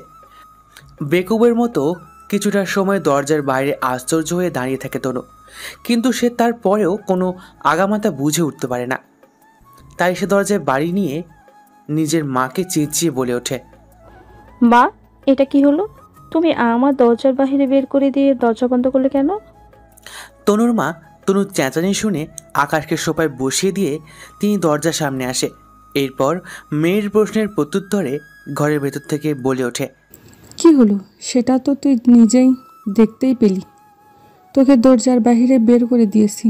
বেকুবের মতো কিছুটা সময় দরজার বাইরে আশ্চর্য হয়ে দাঁড়িয়ে থাকে তনু, কিন্তু সে তারপরেও কোনো আগামাথা বুঝে উঠতে পারে না। তাই সে দরজায় বাড়ি নিয়ে নিজের মাকে চেঁচিয়ে বলে ওঠে, মা, এটা কি হলো? তুমি আমার দরজার বাইরে বের করে দিয়ে দরজা বন্ধ করলে কেন? তনুর মা তনুর চেঁচানি শুনে আকাশকে সোফায় বসিয়ে দিয়ে তিনি দরজার সামনে আসে। এরপর মেয়ের প্রশ্নের প্রত্যুত্তরে ঘরের ভেতর থেকে বলে ওঠে, কি হলো সেটা তো তুই নিজেই দেখতেই পেলি। তোকে দরজার বাইরে বের করে দিয়েছি,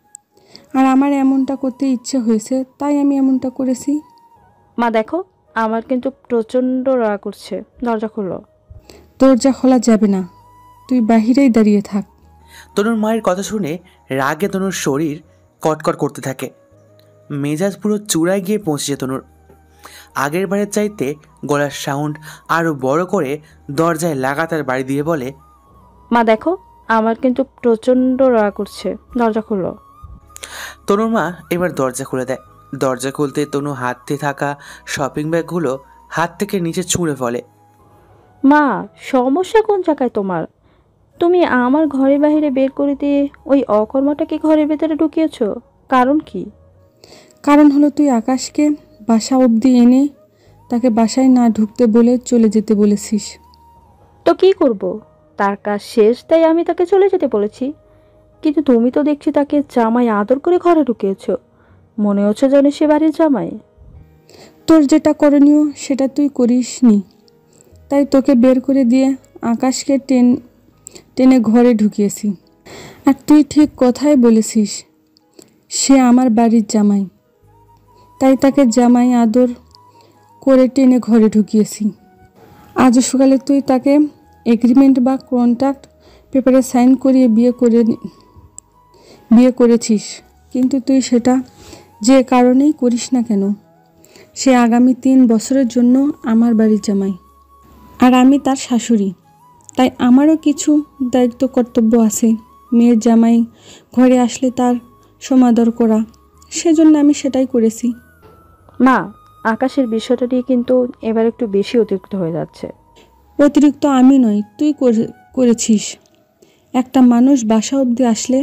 আর আমার এমনটা করতে ইচ্ছে হয়েছে তাই আমি এমনটা করেছি। মা দেখো, আমার কিন্তু প্রচণ্ড রাগ করছে, দরজা খোলো। দরজা খোলা যাবে না, তুই বাহিরেই দাঁড়িয়ে থাক। তনুর মায়ের কথা শুনে রাগে তনুর শরীর কটকট করতে থাকে। মেজাজ পুরো চূড়ায় গিয়ে পৌঁছেছে তনুর। আগের বারের চাইতে গলার সাউন্ড আরও বড় করে দরজায় লাগাতার বাড়ি দিয়ে বলে, মা দেখো, আমার কিন্তু প্রচণ্ড রাগ করছে, দরজা খোলো। তনুর মা এবার দরজা খুলে দেয়। দরজা খুলতে তনু হাতে থাকা শপিং ব্যাগগুলো হাত থেকে নিচে ছুঁড়ে ফেলে। মা, সমস্যা কোন জায়গায় তোমার? তুমি আমার ঘরের বাইরে বের করে দিয়ে ওই অকর্মাটাকে ঘরের ভেতরে ঢুকিয়েছ, কারণ কি? কারণ হলো তুই আকাশকে বাসা অবধি এনে তাকে বাসায় না ঢুকতে বলে চলে যেতে বলেছিস। তো কি করব? তার কাজ শেষ, তাই আমি তাকে চলে যেতে বলেছি। কিন্তু তুমি তো দেখছি তাকে জামাই আদর করে ঘরে ঢুকিয়েছ। মনে হচ্ছে যেন সে বাড়ির জামাই। তোর যেটা করণীয় সেটা তুই করিসনি, তাই তোকে বের করে দিয়ে আকাশকে টেন টেনে ঘরে ঢুকিয়েছি। আর তুই ঠিক কথাই বলেছিস, সে আমার বাড়ির জামাই, তাই তাকে জামাই আদর করে টেনে ঘরে ঢুকিয়েছি। আজ সকালে তুই তাকে এগ্রিমেন্ট বা কন্ট্রাক্ট পেপারে সাইন করিয়ে বিয়ে করে বিয়ে করেছিস, কিন্তু তুই সেটা যে কারণেই করিস না কেন, সে আগামী তিন বছরের জন্য আমার বাড়ির জামাই, আর আমি তার শাশুড়ি। তাই আমারও কিছু দায়িত্ব কর্তব্য আছে। মেয়ের জামাই ঘরে আসলে তার সমাদর করা, সেজন্য আমি সেটাই করেছি। মা, আকাশের বিষয়টা নিয়ে কিন্তু এবার একটু বেশি অতিরিক্ত হয়ে যাচ্ছে। অতিরিক্ত আমি নয়, তুই করেছিস। একটা মানুষ বাসা অবধি আসলে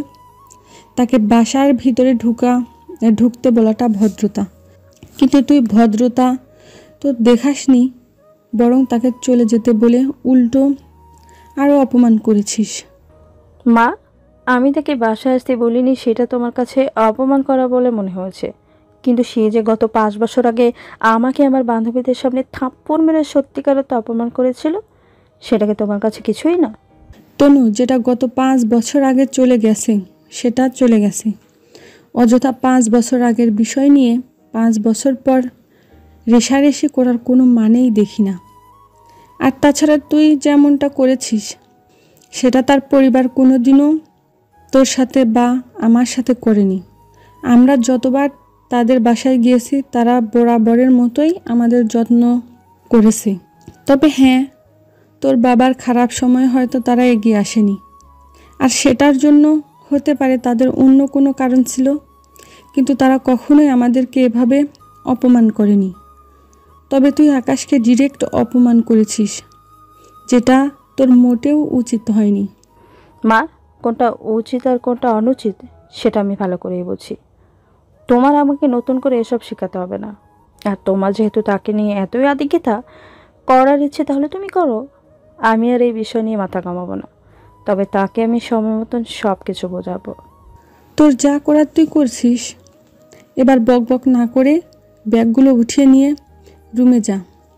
তাকে বাসার ভিতরে ঢুকা ঢুকতে বলাটা ভদ্রতা, কিন্তু তুই ভদ্রতা তো দেখাসনি, বরং তাকে চলে যেতে বলে উল্টো আরও অপমান করেছিস। মা, আমি তাকে বাসায় আসতে বলিনি, সেটা তোমার কাছে অপমান করা বলে মনে হয়েছে। কিন্তু সে যে গত পাঁচ বছর আগে আমাকে আমার বান্ধবীদের সামনে থাপ্পড় মেরে সত্যিকারের তো অপমান করেছিল, সেটাকে তোমার কাছে কিছুই না? তনু, যেটা গত পাঁচ বছর আগে চলে গেছে সেটা চলে গেছে। অযথা পাঁচ বছর আগের বিষয় নিয়ে পাঁচ বছর পর রেষারেষি করার কোনো মানেই দেখি না। আর তাছাড়া তুই যেমনটা করেছিস সেটা তার পরিবার কোনো দিনও তোর সাথে বা আমার সাথে করেনি। আমরা যতবার তাদের বাসায় গিয়েছি তারা বরাবরের মতোই আমাদের যত্ন করেছে। তবে হ্যাঁ, তোর বাবার খারাপ সময় হয়তো তারা এগিয়ে আসেনি, আর সেটার জন্য হতে পারে তাদের অন্য কোনো কারণ ছিল, কিন্তু তারা কখনোই আমাদেরকে এভাবে অপমান করেনি। তবে তুই আকাশকে ডিরেক্ট অপমান করেছিস, যেটা তোর মোটেও উচিত হয়নি। মা, কোনটা উচিত আর কোনটা অনুচিত সেটা আমি ভালো করেই বুঝি। তোমার আমাকে নতুন করে এসব শেখাতে হবে না। আর তোমার যেহেতু তাকে নিয়ে এতই আদিক্ষেতা করার ইচ্ছে, তাহলে তুমি করো। আমি আর এই বিষয় নিয়ে মাথা কামাবো না। তবে তাকে আমি সময় মতন সব কিছু বোঝাবো। তোর যা করার তুই করছিস, এবার বক বক না করে ব্যাগগুলো উঠিয়ে নিয়ে রুমে যা।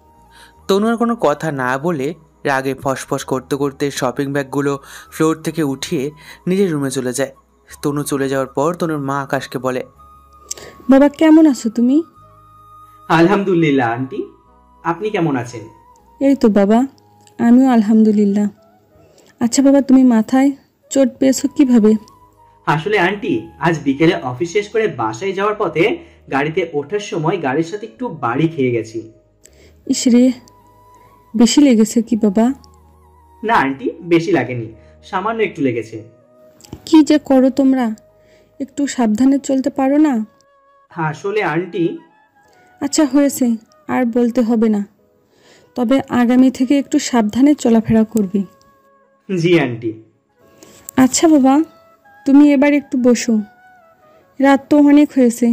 তনু আর কোনো কথা না বলে রাগে ফসফস করতে করতে শপিং ব্যাগগুলো ফ্লোর থেকে উঠিয়ে নিজের রুমে চলে যায়। তনু চলে যাওয়ার পর তনুর মা আকাশকে বলে, বাবা কেমন আছো তুমি? আলহামদুলিল্লাহ আন্টি, আপনি কেমন আছেন? এই তো বাবা, আমিও আলহামদুলিল্লাহ। আচ্ছা বাবা, তুমি মাথায় চোট পেয়েছো কিভাবে? আসলে আন্টি, আজ বিকেলে অফিস শেষ করে বাসায় যাওয়ার পথে গাড়িতে ওঠার সময় গাড়ির সাথে একটু বাড়ি খেয়ে গেছি। ইস রে, বেশি লেগেছে কি বাবা? না আন্টি, বেশি লাগেনি, সামান্য একটু লেগেছে। কি যে করো তোমরা, একটু সাবধানে চলতে পারো না? আসলে আন্টি। আচ্ছা হয়েছে, আর বলতে হবে না, তবে আগামী থেকে একটু সাবধানে চলাফেরা করবি। জি আন্টি। আচ্ছা বাবা, তুমি এবার একটু বসো, রাত তো অনেক হয়েছে।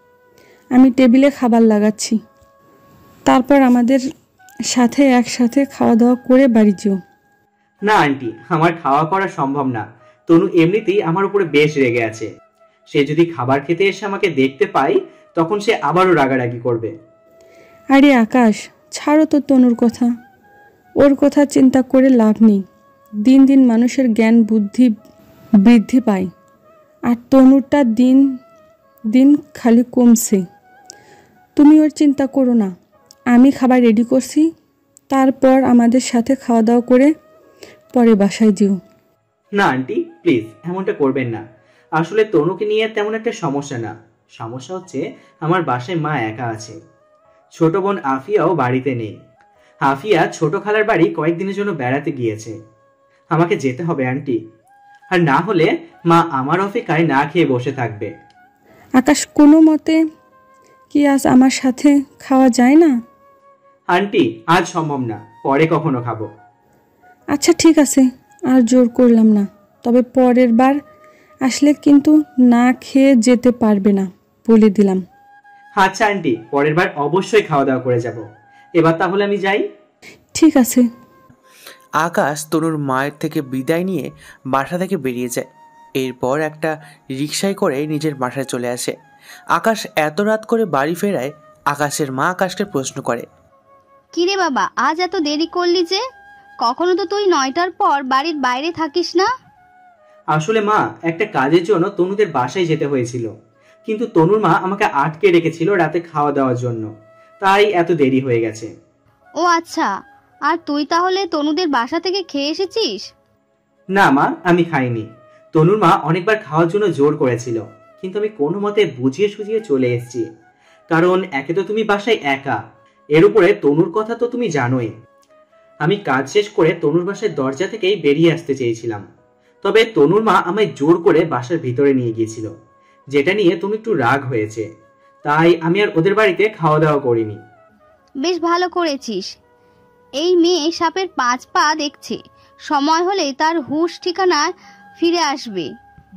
আমি টেবিলে খাবার লাগাচ্ছি, তারপর আমাদের সাথে একসাথে খাওয়া দাওয়া করে বাড়ি যেও। না আন্টি, আমার খাওয়া করা সম্ভব না। তনু এমনিতেই আমার উপরে বেশ রেগে আছে। সে যদি খাবার খেতে এসে আমাকে দেখতে পায়, তখন সে আবারও রাগারাগি করবে। আরে আকাশ, ছাড়ো তো তনুর কথা, ওর কথা চিন্তা করে লাভ নেই। দিন দিন মানুষের জ্ঞান বুদ্ধি বৃদ্ধি পায়, আর তনুরটা দিন দিন খালি কমছে। তুমি ওর চিন্তা করো না, আমি খাবার রেডি করছি, তারপর আমাদের সাথে খাওয়া দাওয়া করে পরে বাসায় যেও। না আন্টি, প্লিজ এমনটা করবেন না। আসলে তনুকে নিয়ে তেমন একটা সমস্যা না। সমস্যা হচ্ছে আমার বাসায় মা একা আছে। ছোট বোন আফিয়াও বাড়িতে নেই। আফিয়া ছোট খালার বাড়ি কয়েকদিনের জন্য বেড়াতে গিয়েছে। আমাকে যেতে হবে আন্টি, আর না হলে মা আমার অপেক্ষায় না খেয়ে বসে থাকবে। আকাশ, কোনো মতে কি আজ আমার সাথে খাওয়া যায় না? আন্টি, আজ সম্ভব না, পরে কখনো খাবো। আচ্ছা ঠিক আছে, আর জোর করলাম না, তবে পরের বার আসলে কিন্তু না খেয়ে যেতে পারবে না, বলে দিলাম। আচ্ছা আন্টি, পরের বার অবশ্যই খাওয়া দাওয়া করে যাব। এবার তাহলে আমি যাই। ঠিক আছে। আকাশ তনুর মায়ের থেকে বিদায় নিয়ে বাসা থেকে বেরিয়ে যায়। এরপর একটা রিকশায় করে নিজের বাসায় চলে আসে। আকাশ এত রাত করে বাড়ি ফেরায় আকাশের মা আকাশকে প্রশ্ন করে, কিরে বাবা, আজ এত দেরি করলি যে? কখনো তো তুই নয়টার পর বাড়ির বাইরে থাকিস না। আসলে মা, একটা কাজের জন্য তনুদের বাসায় যেতে হয়েছিল, কিন্তু তনুর মা আমাকে আটকে রেখেছিল রাতে খাওয়া দাওয়ার জন্য, তাই এত দেরি হয়ে গেছে। ও আচ্ছা, আর তুই তাহলে তনুদের বাসা থেকে খেয়ে এসেছিস? না মা, আমি খাইনি। তনুর মা অনেকবার খাওয়ার জন্য জোর করেছিল, কিন্তু আমি কোনো মতে বুঝিয়ে সুঝিয়ে চলে এসেছি। কারণ একে তো তুমি বাসায় একা, এর উপরে তনুর কথা তো তুমি জানোই। আমি কাজ শেষ করে তনুর বাসায় দরজা থেকেই বেরিয়ে আসতে চেয়েছিলাম, তবে তনুর মা আমায় জোর করে বাসার ভিতরে নিয়ে গিয়েছিল, যেটা নিয়ে তনু একটু রাগ হয়েছে। তাই আমি আর ওদের বাড়িতে খাওয়া দাওয়া করিনি। বেশ ভালো করেছিস। এই মেয়ে সাপের পাঁচ পা দেখছে, সময় হলে তার হুঁশ ঠিকানায় ফিরে আসবে।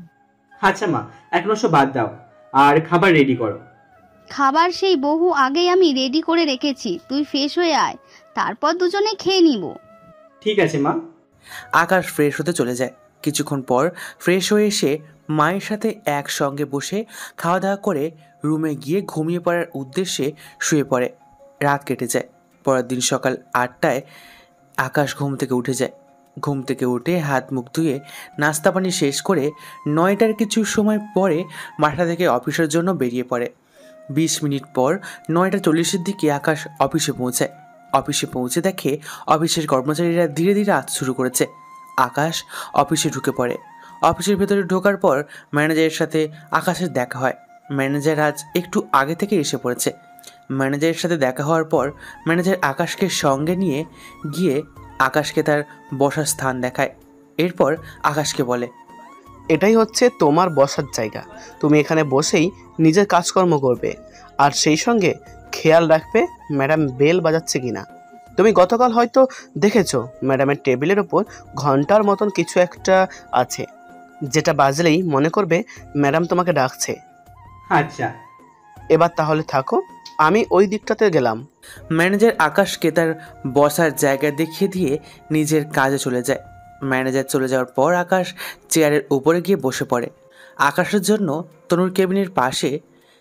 আচ্ছা মা, এখন সব বাদ দাও, আর খাবার রেডি করো। খাবার সেই বহু আগেই আমি রেডি করে রেখেছি, তুই ফ্রেশ হয়ে আয়, তারপর দুজনে খেয়ে নিব। ঠিক আছে মা। আকাশ ফ্রেশ হতে চলে যায়। কিছুক্ষণ পর ফ্রেশ হয়ে এসে মায়ের সাথে একসঙ্গে বসে খাওয়া দাওয়া করে রুমে গিয়ে ঘুমিয়ে পড়ার উদ্দেশ্যে শুয়ে পড়ে। রাত কেটে যায়। পরের দিন সকাল আটটায় আকাশ ঘুম থেকে উঠে যায়। ঘুম থেকে উঠে হাত মুখ ধুয়ে নাস্তা পানি শেষ করে নয়টার কিছু সময় পরে বাসা থেকে অফিসের জন্য বেরিয়ে পড়ে। বিশ মিনিট পর নয়টা চল্লিশের দিকে আকাশ অফিসে পৌঁছায়। অফিসে পৌঁছে দেখে অফিসের কর্মচারীরা ধীরে ধীরে আসতে শুরু করেছে। আকাশ অফিসে ঢুকে পড়ে। অফিসের ভেতরে ঢোকার পর ম্যানেজারের সাথে আকাশের দেখা হয়। ম্যানেজার আজ একটু আগে থেকে এসে পড়েছে। ম্যানেজারের সাথে দেখা হওয়ার পর ম্যানেজার আকাশকে সঙ্গে নিয়ে গিয়ে আকাশকে তার বসার স্থান দেখায়। এরপর আকাশকে বলে, এটাই হচ্ছে তোমার বসার জায়গা, তুমি এখানে বসেই নিজের কাজকর্ম করবে, আর সেই সঙ্গে খেয়াল রাখবে ম্যাডাম বেল বাজাচ্ছে কিনা। তুমি গতকাল হয়তো দেখেছো ম্যাডামের টেবিলের ওপর ঘন্টার মতন কিছু একটা আছে, যেটা বাজলেই মনে করবে ম্যাডাম তোমাকে ডাকছে। আচ্ছা। এবার তাহলে থাকো, আমি ওই দিকটাতে গেলাম। ম্যানেজার আকাশকে তার বসার জায়গা দেখিয়ে দিয়ে নিজের কাজে চলে যায়। ম্যানেজার চলে যাওয়ার পর আকাশ চেয়ারের উপরে গিয়ে বসে পড়ে। আকাশের জন্য তনুর কেবিনের পাশে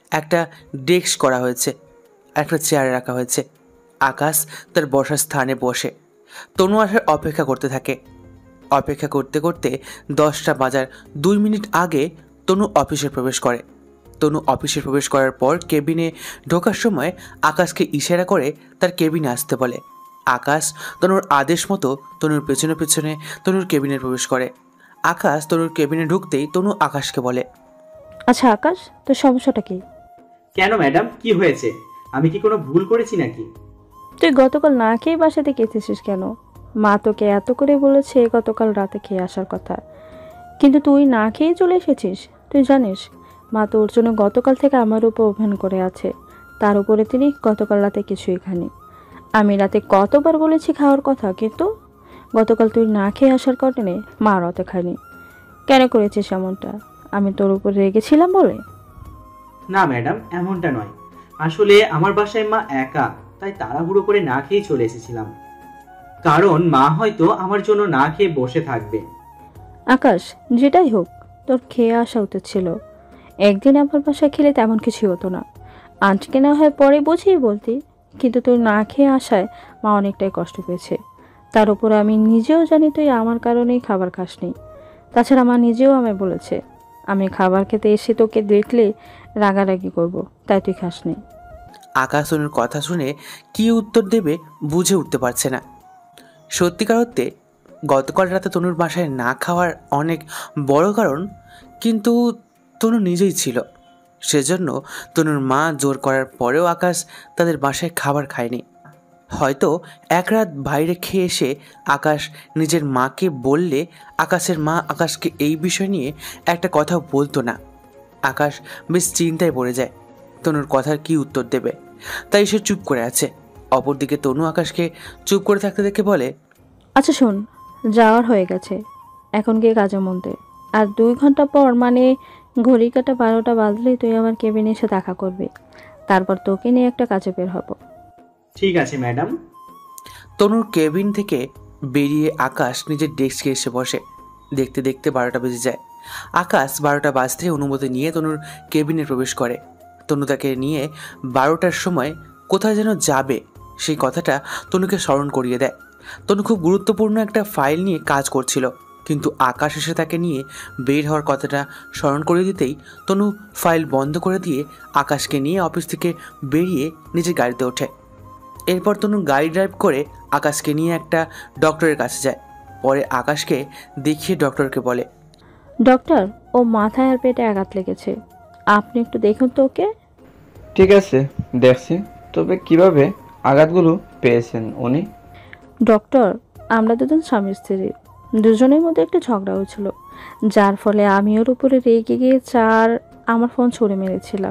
একটা ডেস্ক করা হয়েছে, একটা চেয়ার রাখা হয়েছে। আকাশ তার বসার স্থানে বসে তনু আসার অপেক্ষা করতে থাকে। অপেক্ষা করতে করতে দশটা বাজার দুই মিনিট আগে তনু অফিসে প্রবেশ করে। তনু অফিসে প্রবেশ করার পর কেবিনে ঢোকার সময় আকাশকে ইশারা করে তার কেবিনে আসতে বলে। আকাশ তনুর আদেশ মতো তনুর পেছনে পেছনে তনুর কেবিনে প্রবেশ করে। আকাশ তনুর কেবিনে ঢুকতেই তনু আকাশকে বলে, আচ্ছা আকাশ, তোর সমস্যাটা কি? কেন ম্যাডাম, কি হয়েছে? আমি কি কোনো ভুল করেছি নাকি? তুই গতকাল না খেয়ে বাসা থেকে এসেছিস কেন? মা তোকে এত করে বলেছে গতকাল রাতে খেয়ে আসার কথা, কিন্তু তুই না খেয়ে চলে এসেছিস। তুই জানিস মা তোর জন্য গতকাল থেকে আমার উপর অভিমান করে আছে। তার উপরে তিনি গতকাল রাতে কিছুই খানি। আমি রাতে কতবার বলেছি খাওয়ার কথা, কিন্তু গতকাল তুই না খেয়ে আসার কারণে মা রাতে খায়নি। কেন করেছিস এমনটা? আমি তোর উপর রেগেছিলাম বলে? না ম্যাডাম, এমনটা নয়। আসলে আমার বাসায় মা একা, তাই তাড়াহুড়ো করে না খেয়ে চলে এসেছিলাম। কারণ মা হয়তো আমার জন্য না খেয়ে বসে থাকবে। আকাশ, যেটাই হোক, তোর খেয়ে আসা উচিত ছিল। একদিন আমার বাসায় খেলে তেমন কিছু হতো না। আজকে না হয় পরে বুঝিয়ে বলতি, কিন্তু তোর না খেয়ে আসায় মা অনেকটাই কষ্ট পেয়েছে। তার উপরে আমি নিজেও জানি তুই আমার কারণেই খাবার খাসনি। তাছাড়া মা নিজেও আমায় বলেছে আমি খাবার খেতে এসে তোকে দেখলে রাগারাগি করব, তাই তুই খাসনি। আকাশ তনুর কথা শুনে কি উত্তর দেবে বুঝে উঠতে পারছে না। সত্যিকার অর্থে গতকাল রাতে তনুর বাসায় না খাওয়ার অনেক বড় কারণ কিন্তু তনু নিজেই ছিল। সেজন্য তনুর মা জোর করার পরেও আকাশ তাদের বাসায় খাবার খায়নি। হয়তো এক রাত বাইরে খেয়ে এসে আকাশ নিজের মাকে বললে আকাশের মা আকাশকে এই বিষয় নিয়ে একটা কথা বলতো না। আকাশ বেশ চিন্তায় পড়ে যায় তনুর কথার কি উত্তর দেবে, তাই সে চুপ করে আছে। অপরদিকে তনু আকাশকে চুপ করে থাকতে দেখে বলে, আচ্ছা শোন, যাওয়ার হয়ে গেছে, এখন গিয়ে কাজে মন দে। আর দুই ঘন্টা পর, মানে ঘড়ি কাটা বারোটা বাজলেই তুই আমার কেবিনে এসে দেখা করবি। তারপর তোকে নিয়ে একটা কাজে বের হব। ঠিক আছে ম্যাডাম। তনুর কেবিন থেকে বেরিয়ে আকাশ নিজের ডেস্কে এসে বসে। দেখতে দেখতে বারোটা বেজে যায়। আকাশ বারোটা বাজতে অনুমতি নিয়ে তনুর কেবিনে প্রবেশ করে। তনু তাকে নিয়ে বারোটার সময় কোথায় যেন যাবে সেই কথাটা তনুকে স্মরণ করিয়ে দেয়। তনু খুব গুরুত্বপূর্ণ একটা ফাইল নিয়ে কাজ করছিল, কিন্তু আকাশ এসে তাকে নিয়ে বের হওয়ার কথাটা স্মরণ করিয়ে দিতেই তনু ফাইল বন্ধ করে দিয়ে আকাশকে নিয়ে অফিস থেকে বেরিয়ে নিজের গাড়িতে ওঠে। এরপর তনু গাড়ি ড্রাইভ করে আকাশকে নিয়ে একটা ডক্টরের কাছে যায়। পরে আকাশকে দেখিয়ে ডক্টরকে বলে, ডক্টর, ও মাথায় আর পেটে আঘাত লেগেছে, আপনি একটু দেখুন তো ওকে। ঠিক আছে, দেখছি। তবে কিভাবে আঘাতগুলো পেয়েছেন উনি? ডক্টর, আমরা দুজন স্বামী স্ত্রী, দুজনের মধ্যে একটা ঝগড়া হয়েছিল, যার ফলে আমি ওর উপরে রেগে গিয়ে চার আমার ফোন ছুঁড়ে মেরেছিলাম।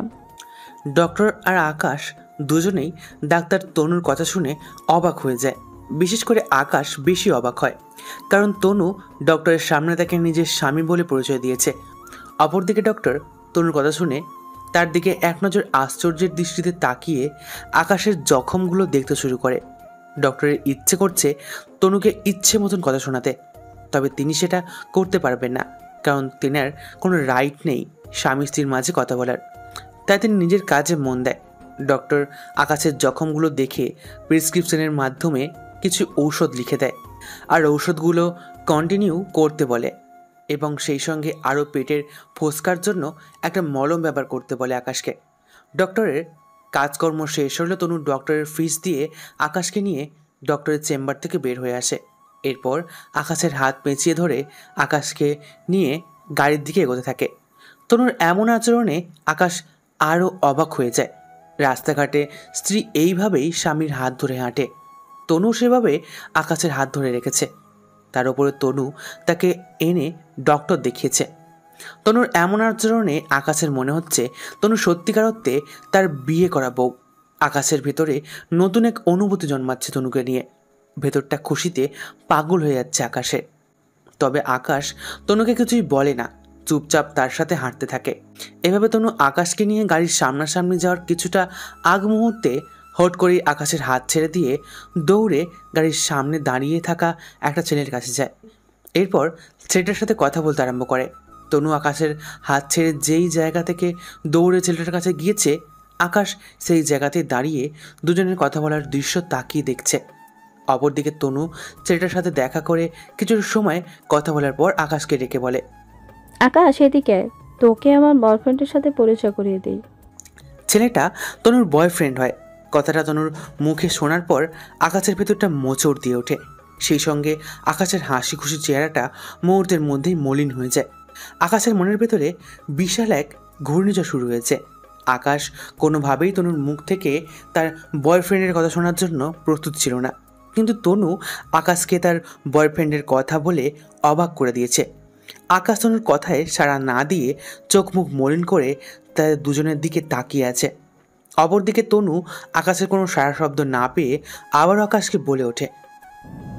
ডক্টর আর আকাশ দুজনেই ডাক্তার তনুর কথা শুনে অবাক হয়ে যায়। বিশেষ করে আকাশ বেশি অবাক হয়, কারণ তনু ডক্টরের সামনে তাকে নিজের স্বামী বলে পরিচয় দিয়েছে। অপরদিকে ডক্টর তনুর কথা শুনে তার দিকে এক নজর আশ্চর্যের দৃষ্টিতে তাকিয়ে আকাশের জখমগুলো দেখতে শুরু করে। ডক্টরের ইচ্ছে করছে তনুকে ইচ্ছে মতন কথা শোনাতে, তবে তিনি সেটা করতে পারবেন না, কারণ তেনার কোনো রাইট নেই স্বামী স্ত্রীর মাঝে কথা বলার। তাই তিনি নিজের কাজে মন দেয়। ডক্টর আকাশের জখমগুলো দেখে প্রেসক্রিপশনের মাধ্যমে কিছু ঔষধ লিখে দেয়, আর ঔষধগুলো কন্টিনিউ করতে বলে এবং সেই সঙ্গে আরও পেটের ফোসকার জন্য একটা মলম ব্যবহার করতে বলে আকাশকে। ডক্টরের কাজকর্ম শেষ হলে তনু ডক্টরের ফিস দিয়ে আকাশকে নিয়ে ডক্টরের চেম্বার থেকে বের হয়ে আসে। এরপর আকাশের হাত পেঁচিয়ে ধরে আকাশকে নিয়ে গাড়ির দিকে এগোতে থাকে। তনুর এমন আচরণে আকাশ আরও অবাক হয়ে যায়। রাস্তাঘাটে স্ত্রী এইভাবেই স্বামীর হাত ধরে হাঁটে, তনু সেভাবে আকাশের হাত ধরে রেখেছে। তার উপরে তনু তাকে এনে ডক্টর দেখিয়েছে। তনুর এমন আচরণে আকাশের মনে হচ্ছে তনু সত্যিকার অর্থে তার বিয়ে করা বউ। আকাশের ভেতরে নতুন এক অনুভূতি জন্মাচ্ছে তনুকে নিয়ে। ভেতরটা খুশিতে পাগল হয়ে যাচ্ছে আকাশে। তবে আকাশ তনুকে কিছুই বলে না, চুপচাপ তার সাথে হাঁটতে থাকে। এভাবে তনু আকাশকে নিয়ে গাড়ির সামনাসামনি যাওয়ার কিছুটা আগ মুহূর্তে হট করে আকাশের হাত ছেড়ে দিয়ে দৌড়ে গাড়ির সামনে দাঁড়িয়ে থাকা একটা ছেলের কাছে যায়। এরপর ছেলেটার সাথে কথা বলতে আরম্ভ করে। তনু আকাশের হাত ছেড়ে যেই জায়গা থেকে দৌড়ে ছেলেটার কাছে গিয়েছে, আকাশ সেই জায়গাতে দাঁড়িয়ে দুজনের কথা বলার দৃশ্য তাকিয়ে দেখছে। অপরদিকে তনু ছেলেটার সাথে দেখা করে কিছু সময় কথা বলার পর আকাশকে ডেকে বলে, আকাশ এদিকে, তোকে আমার বয়ফ্রেন্ডের সাথে পরিচয় করিয়ে দিই। ছেলেটা তনুর বয়ফ্রেন্ড হয়। কথাটা তনুর মুখে শোনার পর আকাশের ভেতরটা মোচড় দিয়ে ওঠে। সেই সঙ্গে আকাশের হাসি খুশি চেহারাটা মুহূর্তের মধ্যেই মলিন হয়ে যায়। আকাশের মনের ভেতরে বিশাল এক ঘূর্ণিঝড় শুরু হয়েছে। আকাশ কোনোভাবেই তনুর মুখ থেকে তার বয়ফ্রেন্ডের কথা শোনার জন্য প্রস্তুত ছিল না, কিন্তু তনু আকাশকে তার বয়ফ্রেন্ডের কথা বলে অবাক করে দিয়েছে। আকাশ তনুর কথায় সাড়া না দিয়ে চোখ মুখ মলিন করে তাদের দুজনের দিকে তাকিয়ে আছে। অপরদিকে তনু আকাশের কোনো সাড়া শব্দ না পেয়ে আবারও আকাশকে বলে ওঠে,